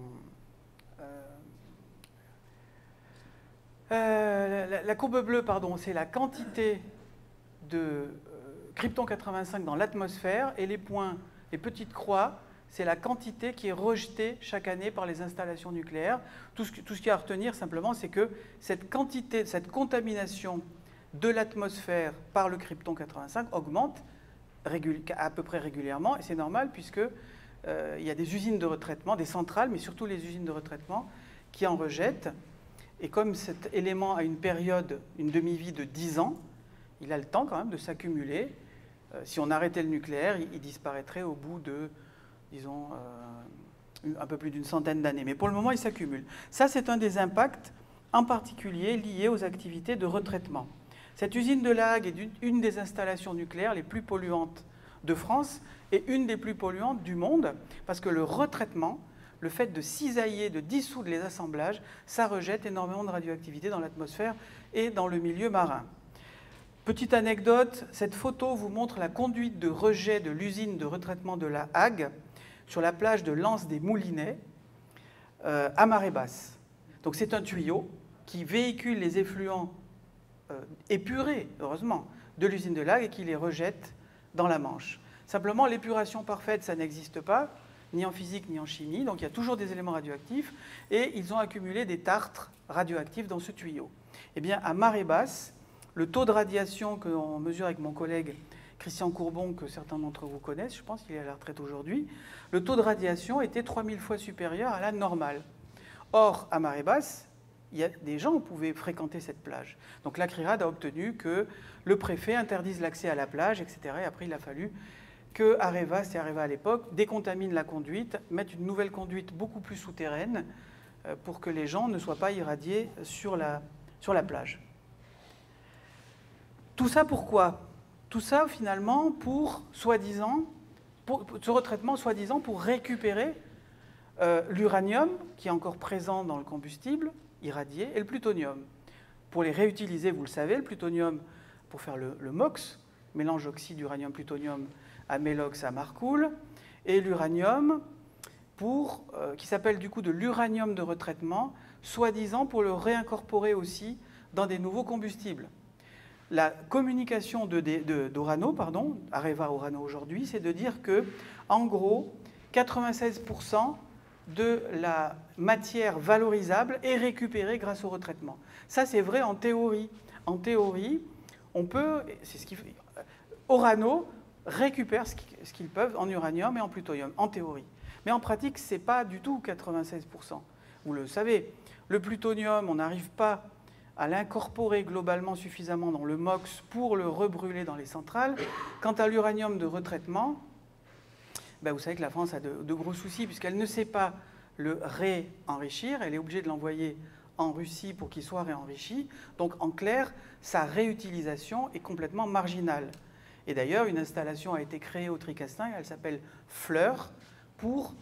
la courbe bleue, pardon, c'est la quantité de krypton 85 dans l'atmosphère, et les points, les petites croix, c'est la quantité qui est rejetée chaque année par les installations nucléaires. Tout ce qu'il y a à retenir simplement, c'est que cette quantité, cette contamination de l'atmosphère par le krypton 85 augmente à peu près régulièrement, et c'est normal puisque il y a des usines de retraitement, des centrales, mais surtout les usines de retraitement qui en rejettent. Et comme cet élément a une période, une demi-vie de 10 ans, il a le temps quand même de s'accumuler. Si on arrêtait le nucléaire, il disparaîtrait au bout de, disons, un peu plus d'une centaine d'années. Mais pour le moment, il s'accumule. Ça, c'est un des impacts, en particulier liés aux activités de retraitement. Cette usine de La Hague est une des installations nucléaires les plus polluantes de France et une des plus polluantes du monde, parce que le retraitement, le fait de cisailler, de dissoudre les assemblages, ça rejette énormément de radioactivité dans l'atmosphère et dans le milieu marin. Petite anecdote, cette photo vous montre la conduite de rejet de l'usine de retraitement de La Hague sur la plage de l'Anse-des-Moulinets à marée basse. Donc c'est un tuyau qui véhicule les effluents épurés, heureusement, de l'usine de La Hague et qui les rejette dans la Manche. Simplement, l'épuration parfaite, ça n'existe pas, ni en physique ni en chimie, donc il y a toujours des éléments radioactifs, et ils ont accumulé des tartres radioactifs dans ce tuyau. Eh bien, à marée basse, le taux de radiation que l'on mesure avec mon collègue Christian Courbon, que certains d'entre vous connaissent, je pense qu'il est à la retraite aujourd'hui, le taux de radiation était 3000 fois supérieur à la normale. Or, à marée basse, il y a des gens qui pouvaient fréquenter cette plage. Donc la CRIRAD a obtenu que le préfet interdise l'accès à la plage, etc. Et après, il a fallu que Areva, c'était Areva à l'époque, décontamine la conduite, mette une nouvelle conduite beaucoup plus souterraine pour que les gens ne soient pas irradiés sur la plage. Tout ça pourquoi? Tout ça finalement pour, soi-disant, ce retraitement soi-disant pour récupérer l'uranium qui est encore présent dans le combustible irradié et le plutonium. Pour les réutiliser, vous le savez, le plutonium pour faire le MOX, mélange oxyde uranium-plutonium à mélox à marcoule, et l'uranium qui s'appelle du coup de l'uranium de retraitement, soi-disant pour le réincorporer aussi dans des nouveaux combustibles. La communication d'Orano, Areva Orano aujourd'hui, c'est de dire que, en gros, 96% de la matière valorisable est récupérée grâce au retraitement. Ça, c'est vrai en théorie. En théorie, on peut, c'est ce qu'il fait, Orano récupère ce qu'ils peuvent en uranium et en plutonium, en théorie. Mais en pratique, ce n'est pas du tout 96%. Vous le savez, le plutonium, on n'arrive pas à l'incorporer globalement suffisamment dans le MOX pour le rebrûler dans les centrales. Quant à l'uranium de retraitement, vous savez que la France a de gros soucis puisqu'elle ne sait pas le réenrichir, elle est obligée de l'envoyer en Russie pour qu'il soit réenrichi. Donc en clair, sa réutilisation est complètement marginale. Et d'ailleurs, une installation a été créée au Tricastin, elle s'appelle FLEUR, pour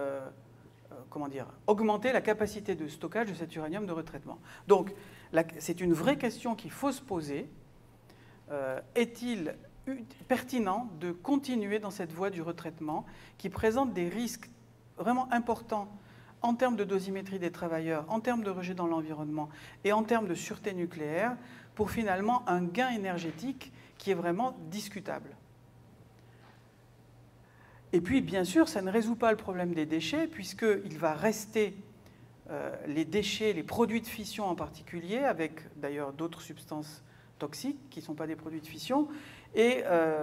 augmenter la capacité de stockage de cet uranium de retraitement. Donc, c'est une vraie question qu'il faut se poser. Est-il pertinent de continuer dans cette voie du retraitement qui présente des risques vraiment importants en termes de dosimétrie des travailleurs, en termes de rejet dans l'environnement et en termes de sûreté nucléaire, pour finalement un gain énergétique qui est vraiment discutable. Et puis, bien sûr, ça ne résout pas le problème des déchets, puisqu'il va rester les déchets, les produits de fission en particulier, avec d'ailleurs d'autres substances toxiques qui ne sont pas des produits de fission. Et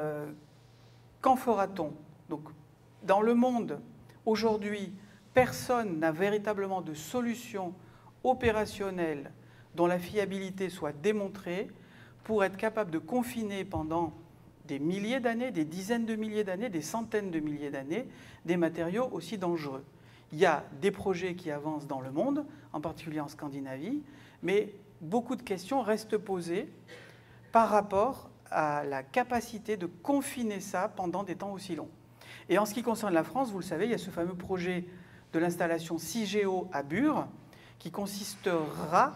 qu'en fera-t-on? Donc, dans le monde, aujourd'hui, personne n'a véritablement de solution opérationnelle dont la fiabilité soit démontrée pour être capable de confiner pendant des milliers d'années, des dizaines de milliers d'années, des centaines de milliers d'années, des matériaux aussi dangereux. Il y a des projets qui avancent dans le monde, en particulier en Scandinavie, mais beaucoup de questions restent posées par rapport à la capacité de confiner ça pendant des temps aussi longs. Et en ce qui concerne la France, vous le savez, il y a ce fameux projet de l'installation CIGEO à Bure qui consisterait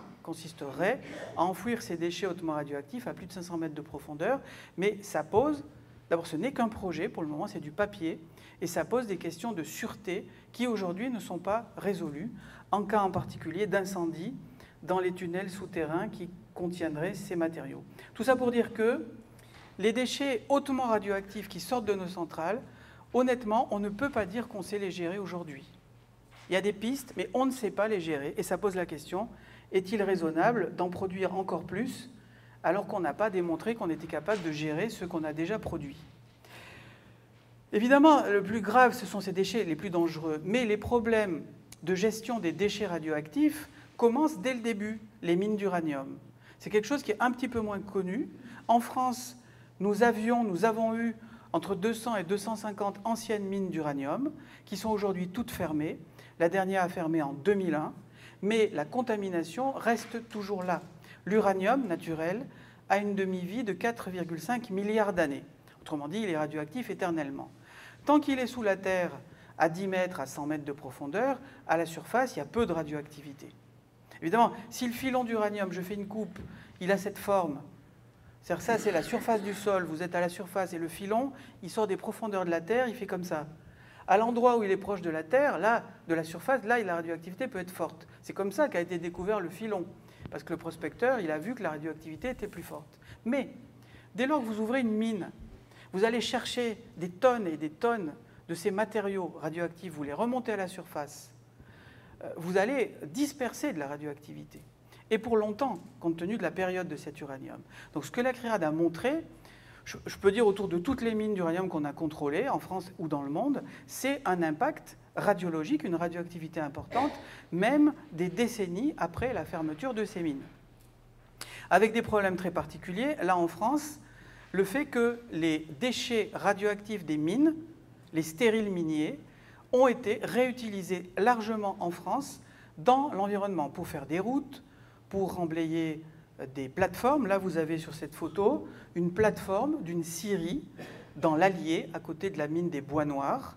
à enfouir ces déchets hautement radioactifs à plus de 500 mètres de profondeur. Mais ça pose, d'abord ce n'est qu'un projet, pour le moment c'est du papier, et ça pose des questions de sûreté qui aujourd'hui ne sont pas résolues, en cas en particulier d'incendie dans les tunnels souterrains qui contiendraient ces matériaux. Tout ça pour dire que les déchets hautement radioactifs qui sortent de nos centrales, honnêtement, on ne peut pas dire qu'on sait les gérer aujourd'hui. Il y a des pistes, mais on ne sait pas les gérer. Et ça pose la question, est-il raisonnable d'en produire encore plus alors qu'on n'a pas démontré qu'on était capable de gérer ce qu'on a déjà produit? Évidemment, le plus grave, ce sont ces déchets les plus dangereux. Mais les problèmes de gestion des déchets radioactifs commencent dès le début, les mines d'uranium. C'est quelque chose qui est un petit peu moins connu. En France, nous avons eu entre 200 et 250 anciennes mines d'uranium qui sont aujourd'hui toutes fermées. La dernière a fermé en 2001, mais la contamination reste toujours là. L'uranium naturel a une demi-vie de 4,5 milliards d'années. Autrement dit, il est radioactif éternellement. Tant qu'il est sous la terre, à 10 mètres, à 100 mètres de profondeur, à la surface, il y a peu de radioactivité. Évidemment, si le filon d'uranium, je fais une coupe, il a cette forme, c'est-à-dire ça, c'est la surface du sol, vous êtes à la surface, et le filon, il sort des profondeurs de la terre, il fait comme ça. À l'endroit où il est proche de la terre, là, de la surface, là, la radioactivité peut être forte. C'est comme ça qu'a été découvert le filon, parce que le prospecteur, il a vu que la radioactivité était plus forte. Mais, dès lors que vous ouvrez une mine, vous allez chercher des tonnes et des tonnes de ces matériaux radioactifs, vous les remontez à la surface, vous allez disperser de la radioactivité. Et pour longtemps, compte tenu de la période de cet uranium. Donc ce que la CRIRAD a montré, je peux dire autour de toutes les mines d'uranium qu'on a contrôlées, en France ou dans le monde, c'est un impact radiologique, une radioactivité importante, même des décennies après la fermeture de ces mines. Avec des problèmes très particuliers, là en France, le fait que les déchets radioactifs des mines, les stériles miniers, ont été réutilisés largement en France dans l'environnement pour faire des routes, pour remblayer des plateformes. Là, vous avez sur cette photo une plateforme d'une scierie dans l'Allier, à côté de la mine des Bois Noirs.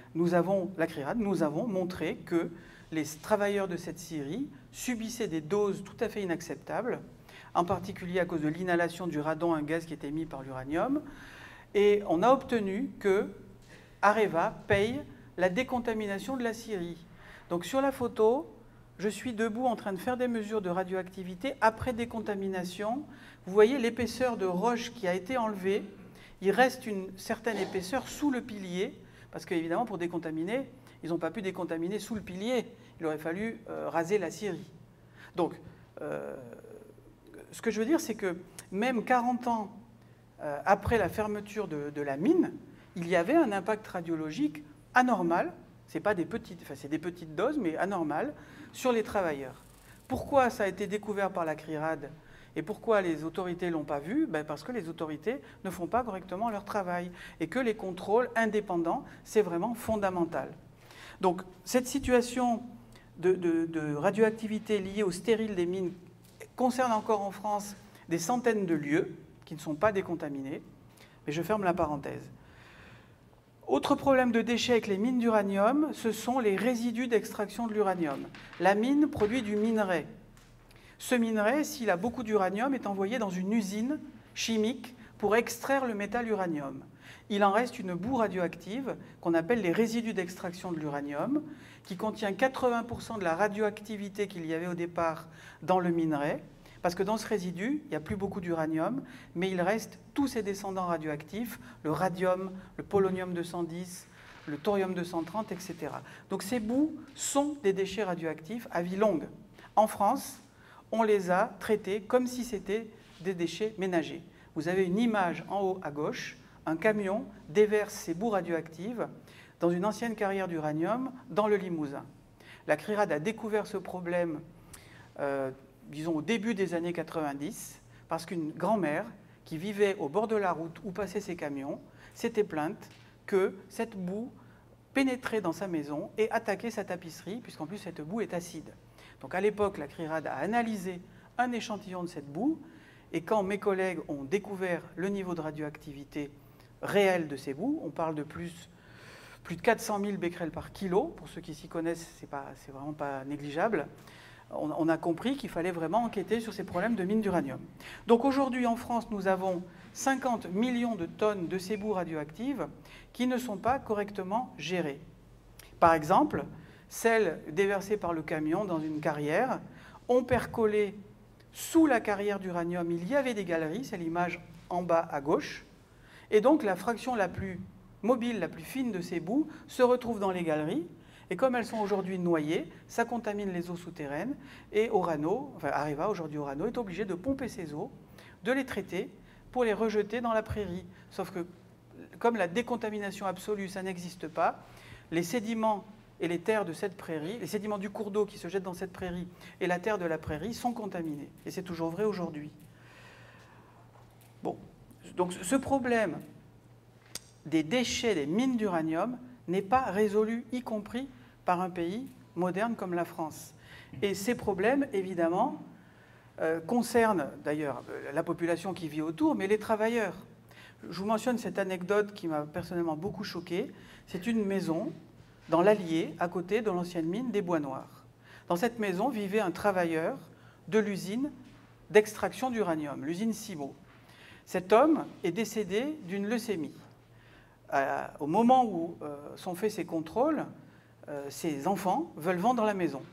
La CRIRAD, nous avons montré que les travailleurs de cette scierie subissaient des doses tout à fait inacceptables, en particulier à cause de l'inhalation du radon, un gaz qui est émis par l'uranium. Et on a obtenu que Areva paye la décontamination de la scierie. Donc sur la photo, je suis debout en train de faire des mesures de radioactivité après décontamination. Vous voyez l'épaisseur de roche qui a été enlevée. Il reste une certaine épaisseur sous le pilier, parce qu'évidemment, pour décontaminer, ils n'ont pas pu décontaminer sous le pilier. Il aurait fallu raser la scierie. Donc, ce que je veux dire, c'est que même 40 ans après la fermeture de la mine, il y avait un impact radiologique anormal. C'est pas des petites, enfin c'est des petites doses, mais anormales, sur les travailleurs. Pourquoi ça a été découvert par la CRIRAD et pourquoi les autorités ne l'ont pas vu? Parce que les autorités ne font pas correctement leur travail et que les contrôles indépendants, c'est vraiment fondamental. Donc cette situation de radioactivité liée au stérile des mines concerne encore en France des centaines de lieux qui ne sont pas décontaminés, mais je ferme la parenthèse. Autre problème de déchets avec les mines d'uranium, ce sont les résidus d'extraction de l'uranium. La mine produit du minerai. Ce minerai, s'il a beaucoup d'uranium, est envoyé dans une usine chimique pour extraire le métal uranium. il en reste une boue radioactive qu'on appelle les résidus d'extraction de l'uranium, qui contient 80% de la radioactivité qu'il y avait au départ dans le minerai, parce que dans ce résidu, il n'y a plus beaucoup d'uranium, mais il reste tous ses descendants radioactifs, le radium, le polonium-210, le thorium-230, etc. Donc ces boues sont des déchets radioactifs à vie longue. En France, on les a traités comme si c'était des déchets ménagers. Vous avez une image en haut à gauche, un camion déverse ces boues radioactives dans une ancienne carrière d'uranium dans le Limousin. La CRIRAD a découvert ce problème, disons au début des années 90, parce qu'une grand-mère qui vivait au bord de la route où passaient ces camions s'était plainte que cette boue pénétrait dans sa maison et attaquait sa tapisserie, puisqu'en plus cette boue est acide. Donc à l'époque, la CRIRAD a analysé un échantillon de cette boue, et quand mes collègues ont découvert le niveau de radioactivité réel de ces boues, on parle de plus de 400 000 becquerels par kilo, pour ceux qui s'y connaissent, c'est vraiment pas négligeable, on a compris qu'il fallait vraiment enquêter sur ces problèmes de mines d'uranium. Donc aujourd'hui en France, nous avons 50 millions de tonnes de ces boues radioactives qui ne sont pas correctement gérées. Par exemple, celles déversées par le camion dans une carrière ont percolé sous la carrière d'uranium. Il y avait des galeries, c'est l'image en bas à gauche, et donc la fraction la plus mobile, la plus fine de ces boues se retrouve dans les galeries, et comme elles sont aujourd'hui noyées, ça contamine les eaux souterraines, et Orano, enfin Areva, aujourd'hui Orano, est obligé de pomper ces eaux, de les traiter pour les rejeter dans la prairie. Sauf que, comme la décontamination absolue, ça n'existe pas, les sédiments et les terres de cette prairie, les sédiments du cours d'eau qui se jettent dans cette prairie et la terre de la prairie sont contaminés. Et c'est toujours vrai aujourd'hui. Bon, donc ce problème des déchets des mines d'uranium n'est pas résolu, y compris par un pays moderne comme la France. Et ces problèmes, évidemment, concernent d'ailleurs la population qui vit autour, mais les travailleurs. Je vous mentionne cette anecdote qui m'a personnellement beaucoup choqué. C'est une maison dans l'Allier, à côté de l'ancienne mine des Bois Noirs. Dans cette maison vivait un travailleur de l'usine d'extraction d'uranium, l'usine Cimo. Cet homme est décédé d'une leucémie. Au moment où sont faits ces contrôles, ses enfants veulent vendre la maison.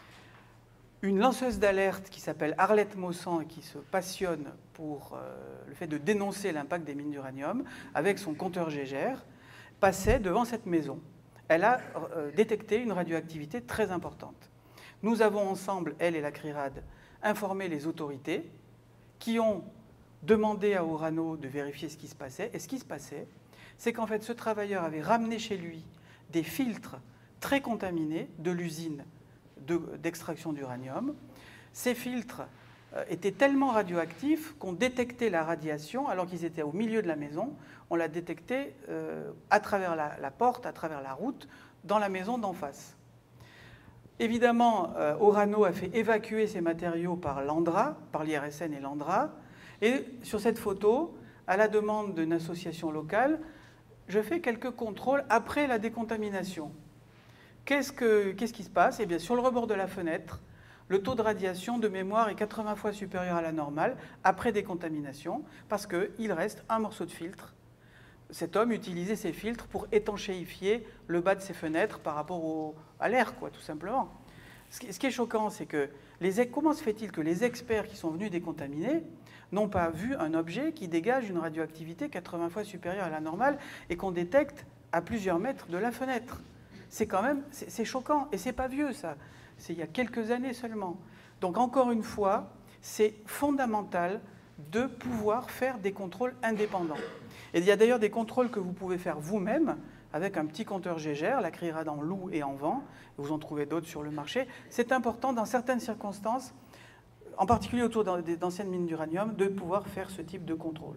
Une lanceuse d'alerte qui s'appelle Arlette Maussan et qui se passionne pour le fait de dénoncer l'impact des mines d'uranium, avec son compteur Gégère, passait devant cette maison. Elle a détecté une radioactivité très importante. Nous avons ensemble, elle et la CRIRAD, informé les autorités qui ont demandé à Orano de vérifier ce qui se passait. Et ce qui se passait, c'est qu'en fait, ce travailleur avait ramené chez lui des filtres très contaminés de l'usine d'extraction d'uranium. Ces filtres étaient tellement radioactifs qu'on détectait la radiation alors qu'ils étaient au milieu de la maison. On la détectait à travers la porte, à travers la route, dans la maison d'en face. Évidemment, Orano a fait évacuer ces matériaux par l'ANDRA, par l'IRSN et l'ANDRA. Et sur cette photo, à la demande d'une association locale, je fais quelques contrôles après la décontamination. Qu'est-ce qui se passe? Eh bien, sur le rebord de la fenêtre, le taux de radiation de mémoire est 80 fois supérieur à la normale après décontamination, parce qu'il reste un morceau de filtre. Cet homme utilisait ces filtres pour étanchéifier le bas de ses fenêtres par rapport à l'air, tout simplement. Ce qui est choquant, c'est que comment se fait-il que les experts qui sont venus décontaminer n'ont pas vu un objet qui dégage une radioactivité 80 fois supérieure à la normale et qu'on détecte à plusieurs mètres de la fenêtre? C'est quand même, c'est choquant, et c'est pas vieux ça, c'est il y a quelques années seulement. Donc encore une fois, c'est fondamental de pouvoir faire des contrôles indépendants. Et il y a d'ailleurs des contrôles que vous pouvez faire vous-même avec un petit compteur Gégère, la CRIRAD en loue et en vend, vous en trouvez d'autres sur le marché. C'est important dans certaines circonstances, en particulier autour d'anciennes mines d'uranium, de pouvoir faire ce type de contrôle.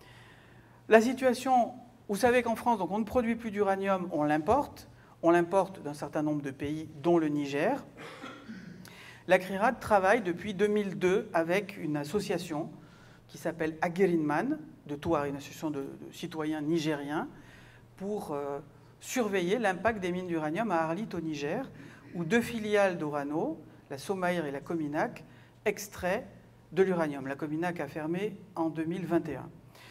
La situation, vous savez qu'en France, donc on ne produit plus d'uranium, on l'importe. On l'importe d'un certain nombre de pays, dont le Niger. La CRIRAD travaille depuis 2002 avec une association qui s'appelle Agirinman, de Touareg, une association de citoyens nigériens, pour surveiller l'impact des mines d'uranium à Arlit au Niger, où 2 filiales d'Orano, la Somaïr et la Cominac, extraient de l'uranium. La Cominac a fermé en 2021.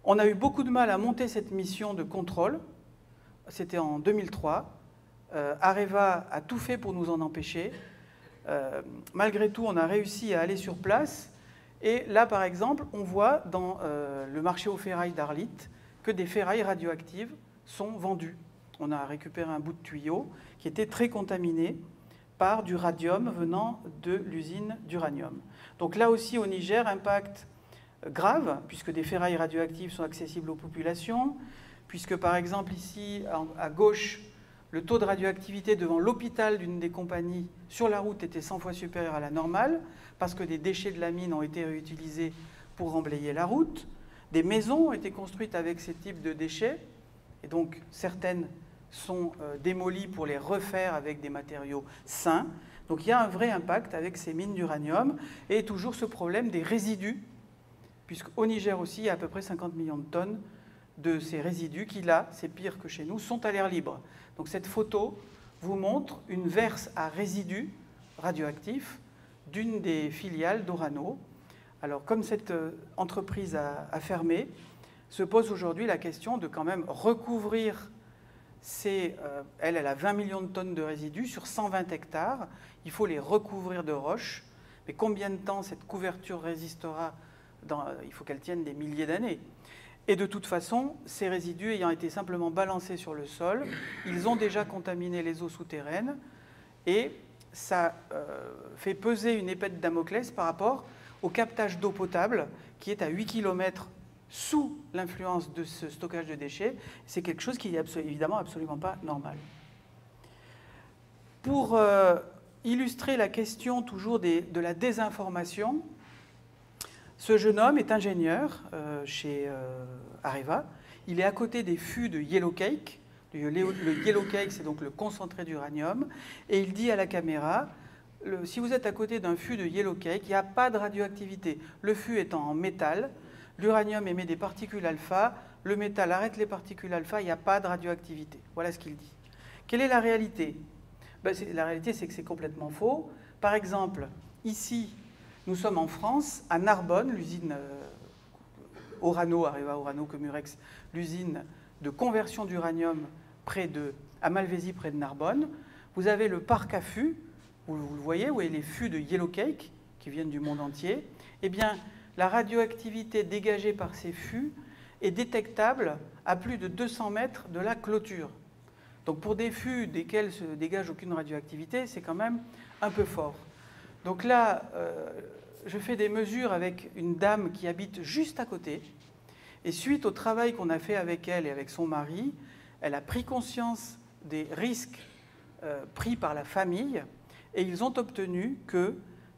On a eu beaucoup de mal à monter cette mission de contrôle. C'était en 2003. Areva a tout fait pour nous en empêcher. Malgré tout, on a réussi à aller sur place. Et là, par exemple, on voit dans le marché aux ferrailles d'Arlit que des ferrailles radioactives sont vendues. On a récupéré un bout de tuyau qui était très contaminé par du radium venant de l'usine d'uranium. Donc là aussi, au Niger, impact grave, puisque des ferrailles radioactives sont accessibles aux populations, puisque par exemple ici, à gauche, le taux de radioactivité devant l'hôpital d'une des compagnies sur la route était 100 fois supérieur à la normale, parce que des déchets de la mine ont été réutilisés pour emblayer la route. Des maisons ont été construites avec ces types de déchets, et donc certaines sont démolies pour les refaire avec des matériaux sains. Donc il y a un vrai impact avec ces mines d'uranium, et toujours ce problème des résidus, puisqu'au Niger aussi, il y a à peu près 50 millions de tonnes de ces résidus qui, là, c'est pire que chez nous, sont à l'air libre. Donc cette photo vous montre une verse à résidus radioactifs d'une des filiales d'Orano. Alors comme cette entreprise a fermé, se pose aujourd'hui la question de quand même recouvrir elle a 20 millions de tonnes de résidus sur 120 hectares. Il faut les recouvrir de roches. Mais combien de temps cette couverture résistera il faut qu'elle tienne des milliers d'années. Et de toute façon, ces résidus ayant été simplement balancés sur le sol, ils ont déjà contaminé les eaux souterraines et ça fait peser une épée de Damoclès par rapport au captage d'eau potable qui est à 8 km sous l'influence de ce stockage de déchets. C'est quelque chose qui n'est évidemment absolument pas normal. Pour illustrer la question toujours de la désinformation, ce jeune homme est ingénieur chez Areva. Il est à côté des fûts de Yellowcake. Le Yellowcake, c'est donc le concentré d'uranium. Et il dit à la caméra, si vous êtes à côté d'un fût de Yellowcake, il n'y a pas de radioactivité. Le fût étant en métal, l'uranium émet des particules alpha, le métal arrête les particules alpha, il n'y a pas de radioactivité. Voilà ce qu'il dit. Quelle est la réalité? La réalité, c'est que c'est complètement faux. Par exemple, ici, nous sommes en France, à Narbonne, l'usine Orano, Areva Orano Comurex, l'usine de conversion d'uranium à Malvézy, près de Narbonne. Vous avez le parc à fûts, vous le voyez, où il y a les fûts de Yellowcake, qui viennent du monde entier. Eh bien, la radioactivité dégagée par ces fûts est détectable à plus de 200 mètres de la clôture. Donc pour des fûts desquels ne se dégage aucune radioactivité, c'est quand même un peu fort. Donc là, je fais des mesures avec une dame qui habite juste à côté. Et suite au travail qu'on a fait avec elle et avec son mari, elle a pris conscience des risques pris par la famille et ils ont obtenu que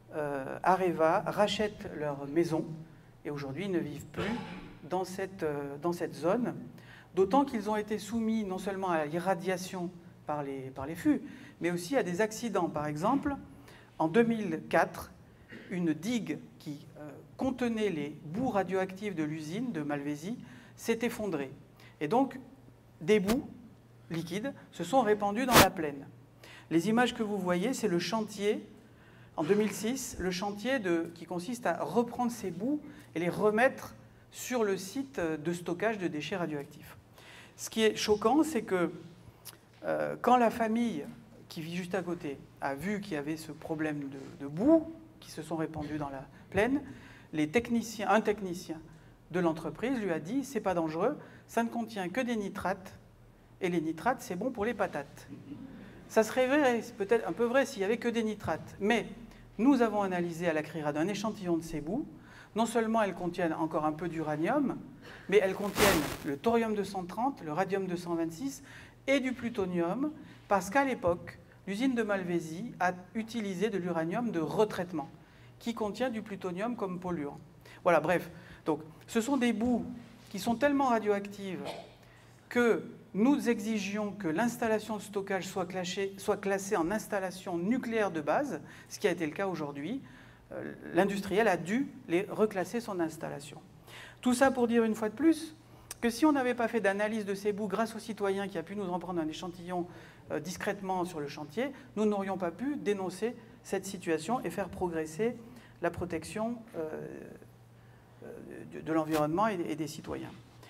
Areva rachète leur maison. Et aujourd'hui, ils ne vivent plus dans cette zone. D'autant qu'ils ont été soumis non seulement à l'irradiation par les fûts, mais aussi à des accidents. Par exemple, en 2004, une digue qui contenait les boues radioactives de l'usine de Malvézy s'est effondrée. Et donc, des boues liquides se sont répandues dans la plaine. Les images que vous voyez, c'est le chantier, en 2006, le chantier qui consiste à reprendre ces boues et les remettre sur le site de stockage de déchets radioactifs. Ce qui est choquant, c'est que quand la famille qui vit juste à côté a vu qu'il y avait ce problème de boue qui se sont répandus dans la plaine, un technicien de l'entreprise lui a dit « c'est pas dangereux, ça ne contient que des nitrates, et les nitrates, c'est bon pour les patates ». Ça serait vrai, peut-être un peu vrai s'il n'y avait que des nitrates, mais nous avons analysé à la CRIRAD un échantillon de ces boues. Non seulement elles contiennent encore un peu d'uranium, mais elles contiennent le thorium-230, le radium-226 et du plutonium, parce qu'à l'époque, l'usine de Malvézy a utilisé de l'uranium de retraitement, qui contient du plutonium comme polluant. Voilà, bref. Donc, ce sont des boues qui sont tellement radioactives que nous exigions que l'installation de stockage soit classée en installation nucléaire de base, ce qui a été le cas aujourd'hui. L'industriel a dû reclasser son installation. Tout ça pour dire une fois de plus que si on n'avait pas fait d'analyse de ces boues grâce aux citoyens qui a pu nous en prendre un échantillon discrètement sur le chantier, nous n'aurions pas pu dénoncer cette situation et faire progresser la protection de l'environnement et des citoyens.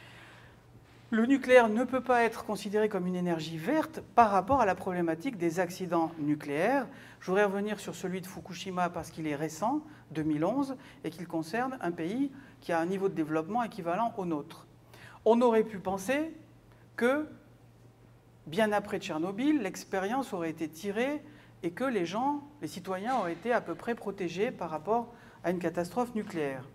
Le nucléaire ne peut pas être considéré comme une énergie verte par rapport à la problématique des accidents nucléaires. Je voudrais revenir sur celui de Fukushima parce qu'il est récent, 2011, et qu'il concerne un pays qui a un niveau de développement équivalent au nôtre. On aurait pu penser que, bien après Tchernobyl, l'expérience aurait été tirée et que les citoyens auraient été à peu près protégés par rapport à une catastrophe nucléaire.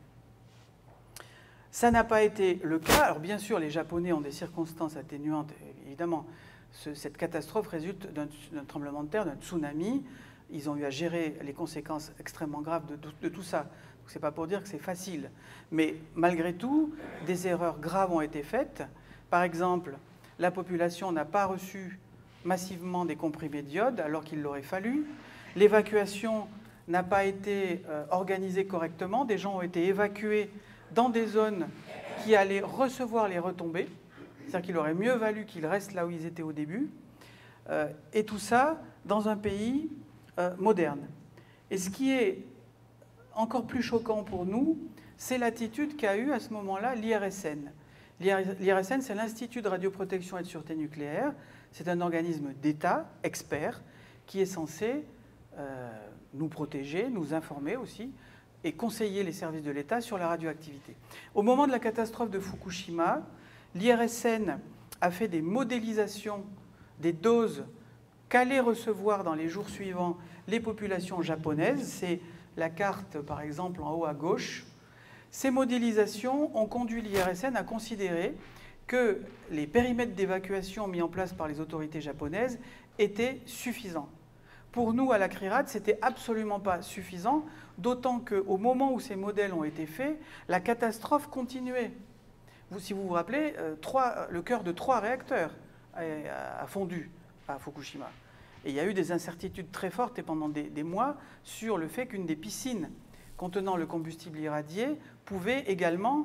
Ça n'a pas été le cas. Alors bien sûr, les Japonais ont des circonstances atténuantes. Évidemment, cette catastrophe résulte d'un tremblement de terre, d'un tsunami. Ils ont eu à gérer les conséquences extrêmement graves de tout ça. Ce n'est pas pour dire que c'est facile. Mais malgré tout, des erreurs graves ont été faites. Par exemple, la population n'a pas reçu massivement des comprimés d'iode alors qu'il l'aurait fallu. L'évacuation n'a pas été organisée correctement. Des gens ont été évacués dans des zones qui allaient recevoir les retombées. C'est-à-dire qu'il aurait mieux valu qu'ils restent là où ils étaient au début. Et tout ça dans un pays moderne. Et ce qui est encore plus choquant pour nous, c'est l'attitude qu'a eue à ce moment-là l'IRSN. L'IRSN, c'est l'Institut de radioprotection et de sûreté nucléaire. C'est un organisme d'État, expert, qui est censé nous protéger, nous informer aussi, et conseiller les services de l'État sur la radioactivité. Au moment de la catastrophe de Fukushima, l'IRSN a fait des modélisations des doses qu'allaient recevoir dans les jours suivants les populations japonaises. C'est la carte, par exemple, en haut à gauche. Ces modélisations ont conduit l'IRSN à considérer que les périmètres d'évacuation mis en place par les autorités japonaises étaient suffisants. Pour nous, à la CRIRAD, ce n'était absolument pas suffisant, d'autant qu'au moment où ces modèles ont été faits, la catastrophe continuait. Si vous vous rappelez, le cœur de 3 réacteurs a fondu à Fukushima. Et il y a eu des incertitudes très fortes et pendant des mois sur le fait qu'une des piscines contenant le combustible irradié pouvait également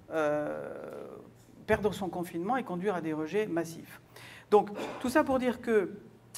perdre son confinement et conduire à des rejets massifs. Donc tout ça pour dire que,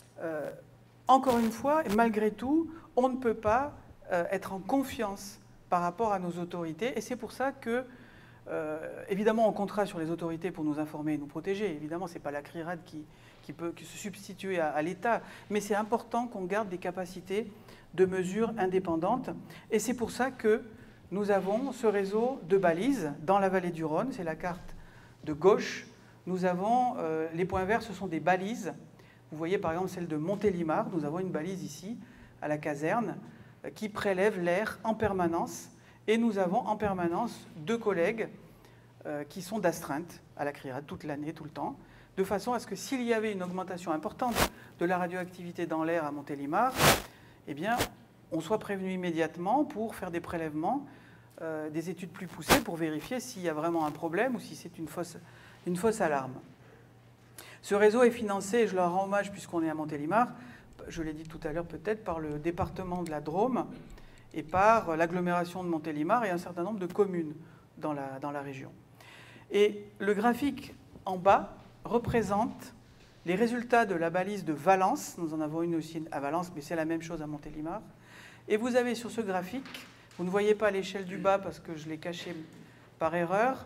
encore une fois, et malgré tout, on ne peut pas être en confiance par rapport à nos autorités. Et c'est pour ça que, évidemment, on comptera sur les autorités pour nous informer et nous protéger. Évidemment, ce n'est pas la CRIRAD qui peut se substituer à l'État. Mais c'est important qu'on garde des capacités de mesure indépendantes. Et c'est pour ça que nous avons ce réseau de balises dans la vallée du Rhône. C'est la carte de gauche. Nous avons, les points verts, ce sont des balises. Vous voyez par exemple celle de Montélimar. Nous avons une balise ici, à la caserne, qui prélève l'air en permanence. Et nous avons en permanence 2 collègues qui sont d'astreinte à la CRIRAD toute l'année, tout le temps, de façon à ce que s'il y avait une augmentation importante de la radioactivité dans l'air à Montélimar, eh bien, on soit prévenu immédiatement pour faire des prélèvements, des études plus poussées pour vérifier s'il y a vraiment un problème ou si c'est une fausse alarme. Ce réseau est financé, et je leur rends hommage puisqu'on est à Montélimar, je l'ai dit tout à l'heure peut-être, par le département de la Drôme et par l'agglomération de Montélimar et un certain nombre de communes dans la région. Et le graphique en bas représente les résultats de la balise de Valence. Nous en avons une aussi à Valence, mais c'est la même chose à Montélimar. Et vous avez sur ce graphique, vous ne voyez pas l'échelle du bas parce que je l'ai caché par erreur,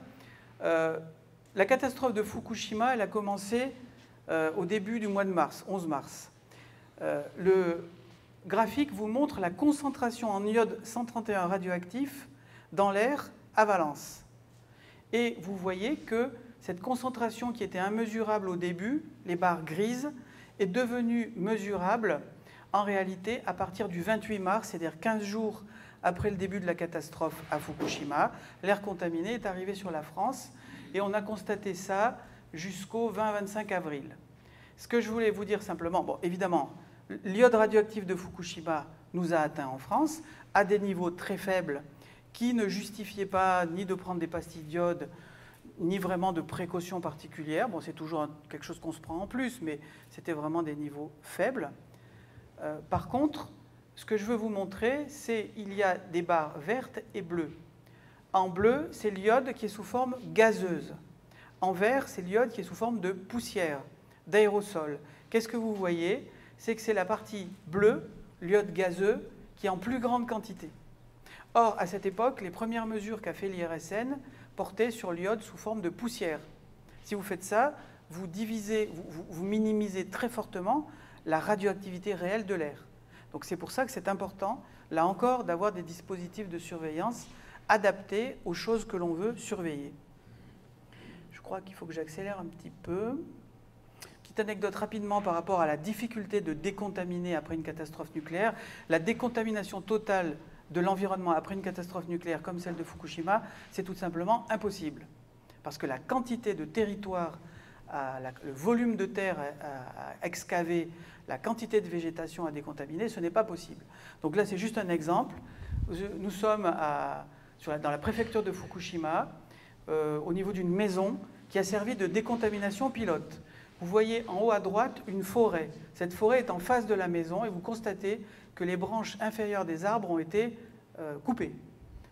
la catastrophe de Fukushima, elle a commencé au début du mois de mars, 11 mars. Le graphique vous montre la concentration en iode 131 radioactif dans l'air à Valence. Et vous voyez que cette concentration qui était immesurable au début, les barres grises, est devenue mesurable en réalité à partir du 28 mars, c'est-à-dire 15 jours après le début de la catastrophe à Fukushima. L'air contaminé est arrivé sur la France et on a constaté ça jusqu'au 20-25 avril. Ce que je voulais vous dire simplement, bon, évidemment, l'iode radioactif de Fukushima nous a atteints en France à des niveaux très faibles qui ne justifiaient pas ni de prendre des pastilles d'iode, ni vraiment de précautions particulières. Bon, c'est toujours quelque chose qu'on se prend en plus, mais c'était vraiment des niveaux faibles. Par contre, ce que je veux vous montrer, c'est qu'il y a des barres vertes et bleues. En bleu, c'est l'iode qui est sous forme gazeuse. En vert, c'est l'iode qui est sous forme de poussière, d'aérosol. Qu'est-ce que vous voyez? C'est que c'est la partie bleue, l'iode gazeux, qui est en plus grande quantité. Or, à cette époque, les premières mesures qu'a fait l'IRSN portaient sur l'iode sous forme de poussière. Si vous faites ça, vous minimisez très fortement la radioactivité réelle de l'air. Donc c'est pour ça que c'est important, là encore, d'avoir des dispositifs de surveillance adaptés aux choses que l'on veut surveiller. Je crois qu'il faut que j'accélère un petit peu. Petite anecdote rapidement par rapport à la difficulté de décontaminer après une catastrophe nucléaire. La décontamination totale de l'environnement après une catastrophe nucléaire comme celle de Fukushima, c'est tout simplement impossible. Parce que la quantité de territoire, le volume de terre à excaver, la quantité de végétation à décontaminer, ce n'est pas possible. Donc là, c'est juste un exemple. Nous sommes dans la préfecture de Fukushima, au niveau d'une maison qui a servi de décontamination pilote. Vous voyez en haut à droite une forêt. Cette forêt est en face de la maison et vous constatez que les branches inférieures des arbres ont été coupées. Pourquoi ?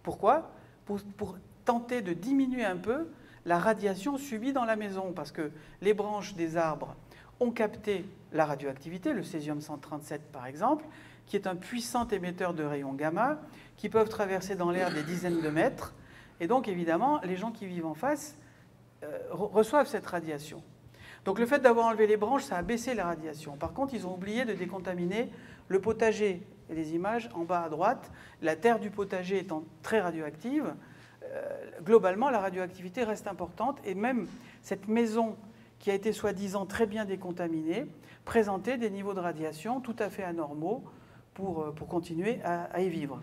Pour tenter de diminuer un peu la radiation subie dans la maison, parce que les branches des arbres ont capté la radioactivité, le césium-137 par exemple, qui est un puissant émetteur de rayons gamma, qui peuvent traverser dans l'air des dizaines de mètres, et donc évidemment, les gens qui vivent en face reçoivent cette radiation. Donc le fait d'avoir enlevé les branches, ça a baissé la radiation. Par contre, ils ont oublié de décontaminer le potager. Et les images en bas à droite, la terre du potager étant très radioactive, globalement, la radioactivité reste importante. Et même cette maison qui a été soi-disant très bien décontaminée présentait des niveaux de radiation tout à fait anormaux pour continuer à y vivre.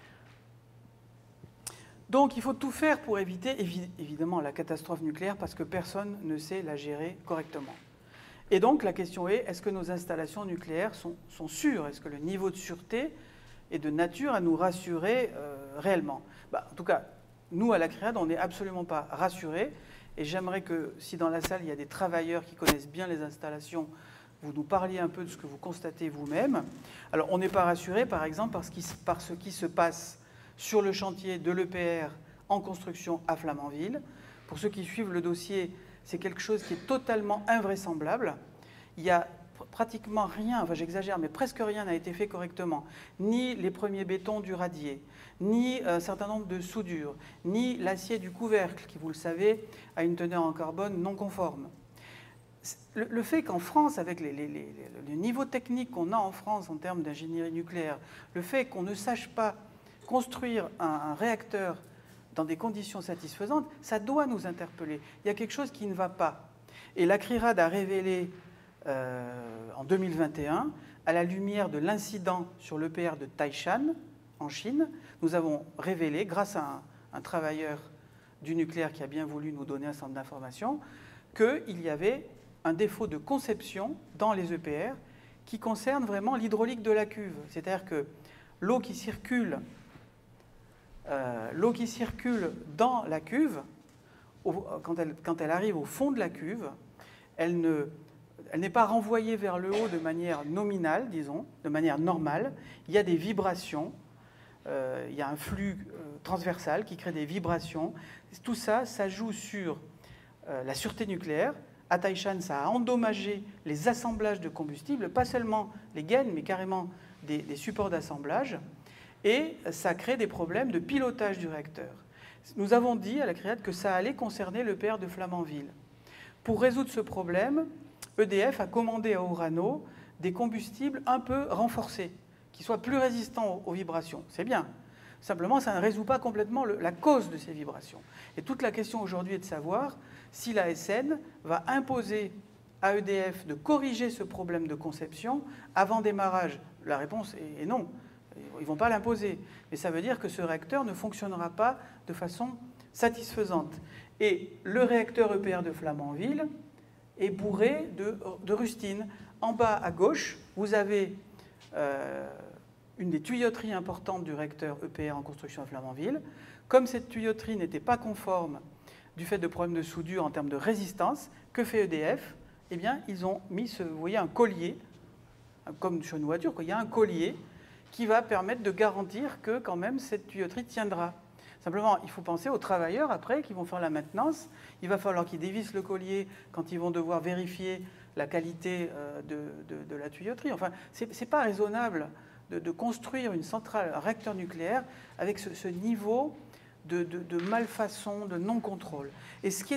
Donc il faut tout faire pour éviter, évidemment, la catastrophe nucléaire parce que personne ne sait la gérer correctement. Et donc la question est, est-ce que nos installations nucléaires sont sûres? Est-ce que le niveau de sûreté est de nature à nous rassurer réellement? En tout cas, nous, à la CREAD, on n'est absolument pas rassurés. Et j'aimerais que, si dans la salle, il y a des travailleurs qui connaissent bien les installations, vous nous parliez un peu de ce que vous constatez vous-même. Alors, on n'est pas rassurés, par exemple, par ce qui se passe sur le chantier de l'EPR en construction à Flamanville. Pour ceux qui suivent le dossier, c'est quelque chose qui est totalement invraisemblable. Il y a pratiquement rien, enfin j'exagère, mais presque rien n'a été fait correctement. Ni les premiers bétons du radier, ni un certain nombre de soudures, ni l'acier du couvercle, qui, vous le savez, a une teneur en carbone non conforme. Le fait qu'en France, avec le niveau technique qu'on a en France en termes d'ingénierie nucléaire, le fait qu'on ne sache pas construire un réacteur dans des conditions satisfaisantes, ça doit nous interpeller. Il y a quelque chose qui ne va pas. Et la CRIRAD a révélé en 2021, à la lumière de l'incident sur l'EPR de Taishan, en Chine, nous avons révélé, grâce à un travailleur du nucléaire qui a bien voulu nous donner un centre d'information, qu'il y avait un défaut de conception dans les EPR qui concerne vraiment l'hydraulique de la cuve. C'est-à-dire que l'eau qui circule dans la cuve, quand elle arrive au fond de la cuve, elle n'est pas renvoyée vers le haut de manière nominale, disons, de manière normale. Il y a des vibrations, il y a un flux transversal qui crée des vibrations. Tout ça, ça joue sur la sûreté nucléaire. À Taishan, ça a endommagé les assemblages de combustible, pas seulement les gaines, mais carrément des supports d'assemblage. Et ça crée des problèmes de pilotage du réacteur. Nous avons dit à la CREAD que ça allait concerner l'EPR de Flamanville. Pour résoudre ce problème, EDF a commandé à Orano des combustibles un peu renforcés, qui soient plus résistants aux vibrations. C'est bien. Simplement, ça ne résout pas complètement la cause de ces vibrations. Et toute la question aujourd'hui est de savoir si l'ASN va imposer à EDF de corriger ce problème de conception avant démarrage. La réponse est non. Ils ne vont pas l'imposer. Mais ça veut dire que ce réacteur ne fonctionnera pas de façon satisfaisante. Et le réacteur EPR de Flamanville est bourré de rustine. En bas à gauche, vous avez une des tuyauteries importantes du réacteur EPR en construction à Flamanville. Comme cette tuyauterie n'était pas conforme du fait de problèmes de soudure en termes de résistance, que fait EDF? Eh bien, ils ont mis, vous voyez, un collier, comme sur une voiture, quoi. Il y a un collier qui va permettre de garantir que, quand même, cette tuyauterie tiendra. Simplement, il faut penser aux travailleurs, après, qui vont faire la maintenance. Il va falloir qu'ils dévissent le collier quand ils vont devoir vérifier la qualité de la tuyauterie. Enfin, ce n'est pas raisonnable de construire une centrale, un réacteur nucléaire avec ce niveau de malfaçon, de non-contrôle. Et ce qui est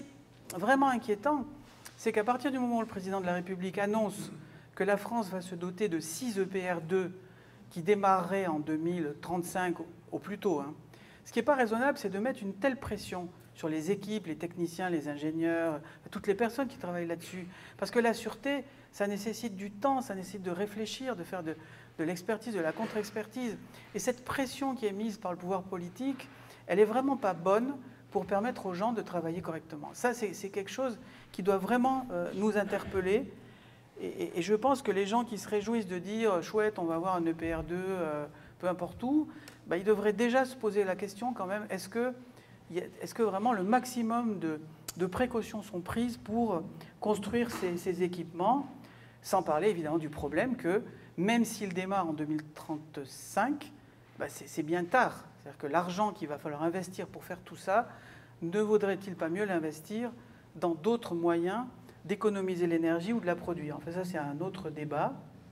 vraiment inquiétant, c'est qu'à partir du moment où le président de la République annonce que la France va se doter de 6 EPR2 qui démarreraient en 2035 au plus tôt, hein, ce qui n'est pas raisonnable, c'est de mettre une telle pression sur les équipes, les techniciens, les ingénieurs, toutes les personnes qui travaillent là-dessus. Parce que la sûreté, ça nécessite du temps, ça nécessite de réfléchir, de faire de l'expertise, de la contre-expertise. Et cette pression qui est mise par le pouvoir politique, elle n'est vraiment pas bonne pour permettre aux gens de travailler correctement. Ça, c'est quelque chose qui doit vraiment nous interpeller. Et je pense que les gens qui se réjouissent de dire « chouette, on va avoir un EPR2 peu importe où », ils devraient déjà se poser la question quand même, est-ce que vraiment le maximum de précautions sont prises pour construire ces équipements, sans parler évidemment du problème que même s'il démarre en 2035, c'est bien tard. C'est-à-dire que l'argent qu'il va falloir investir pour faire tout ça, ne vaudrait-il pas mieux l'investir dans d'autres moyens d'économiser l'énergie ou de la produire? Enfin, ça, c'est un autre débat.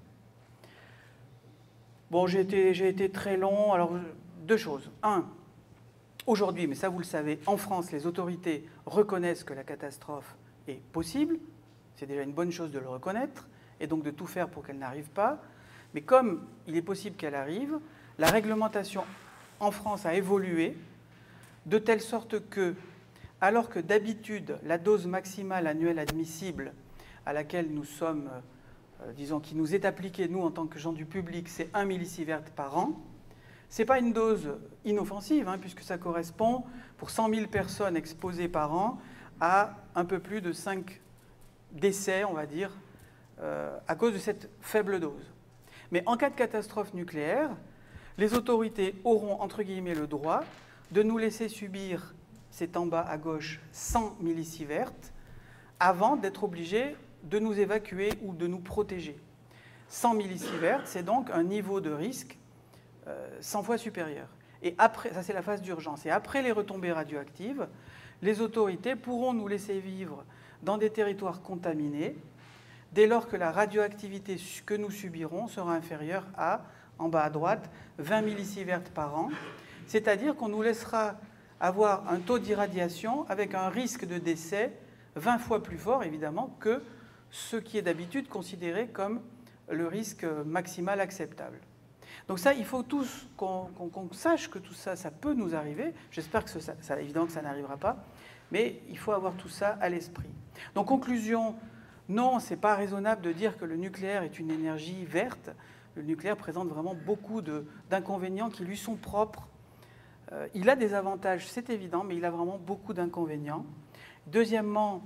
Bon, j'ai été très long. Alors, deux choses. Un, aujourd'hui, mais ça vous le savez, en France, les autorités reconnaissent que la catastrophe est possible. C'est déjà une bonne chose de le reconnaître et donc de tout faire pour qu'elle n'arrive pas. Mais comme il est possible qu'elle arrive, la réglementation en France a évolué de telle sorte que, alors que d'habitude, la dose maximale annuelle admissible à laquelle nous sommes, disons, qui nous est appliquée, nous, en tant que gens du public, c'est 1 millisievert par an. Ce n'est pas une dose inoffensive, hein, puisque ça correspond, pour 100 000 personnes exposées par an, à un peu plus de 5 décès, on va dire, à cause de cette faible dose. Mais en cas de catastrophe nucléaire, les autorités auront, entre guillemets, le droit de nous laisser subir, c'est en bas à gauche, 100 millisieverts, avant d'être obligés de nous évacuer ou de nous protéger. 100 millisieverts, c'est donc un niveau de risque 100 fois supérieur. Et après, ça c'est la phase d'urgence. Et après les retombées radioactives, les autorités pourront nous laisser vivre dans des territoires contaminés dès lors que la radioactivité que nous subirons sera inférieure à, en bas à droite, 20 millisieverts par an. C'est-à-dire qu'on nous laissera avoir un taux d'irradiation avec un risque de décès 20 fois plus fort, évidemment, que ce qui est d'habitude considéré comme le risque maximal acceptable. Donc ça, il faut tous qu'on sache que tout ça, ça peut nous arriver. J'espère que évidemment que ça n'arrivera pas, mais il faut avoir tout ça à l'esprit. Donc conclusion, non, ce n'est pas raisonnable de dire que le nucléaire est une énergie verte. Le nucléaire présente vraiment beaucoup d'inconvénients qui lui sont propres. Il a des avantages, c'est évident, mais il a vraiment beaucoup d'inconvénients. Deuxièmement,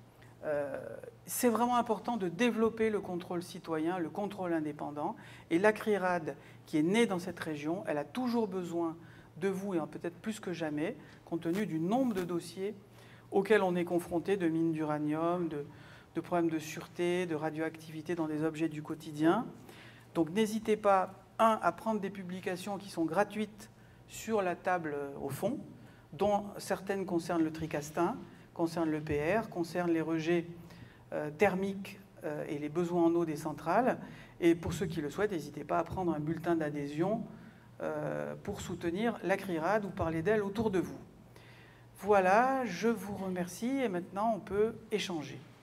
c'est vraiment important de développer le contrôle citoyen, le contrôle indépendant. Et la CRIRAD, qui est née dans cette région, elle a toujours besoin de vous, et peut-être plus que jamais, compte tenu du nombre de dossiers auxquels on est confronté, de mines d'uranium, de problèmes de sûreté, de radioactivité dans des objets du quotidien. Donc n'hésitez pas, à prendre des publications qui sont gratuites sur la table au fond, dont certaines concernent le tricastin, concernent l'EPR, concernent les rejets thermiques et les besoins en eau des centrales. Et pour ceux qui le souhaitent, n'hésitez pas à prendre un bulletin d'adhésion pour soutenir la CRIRAD ou parler d'elle autour de vous. Voilà, je vous remercie et maintenant on peut échanger.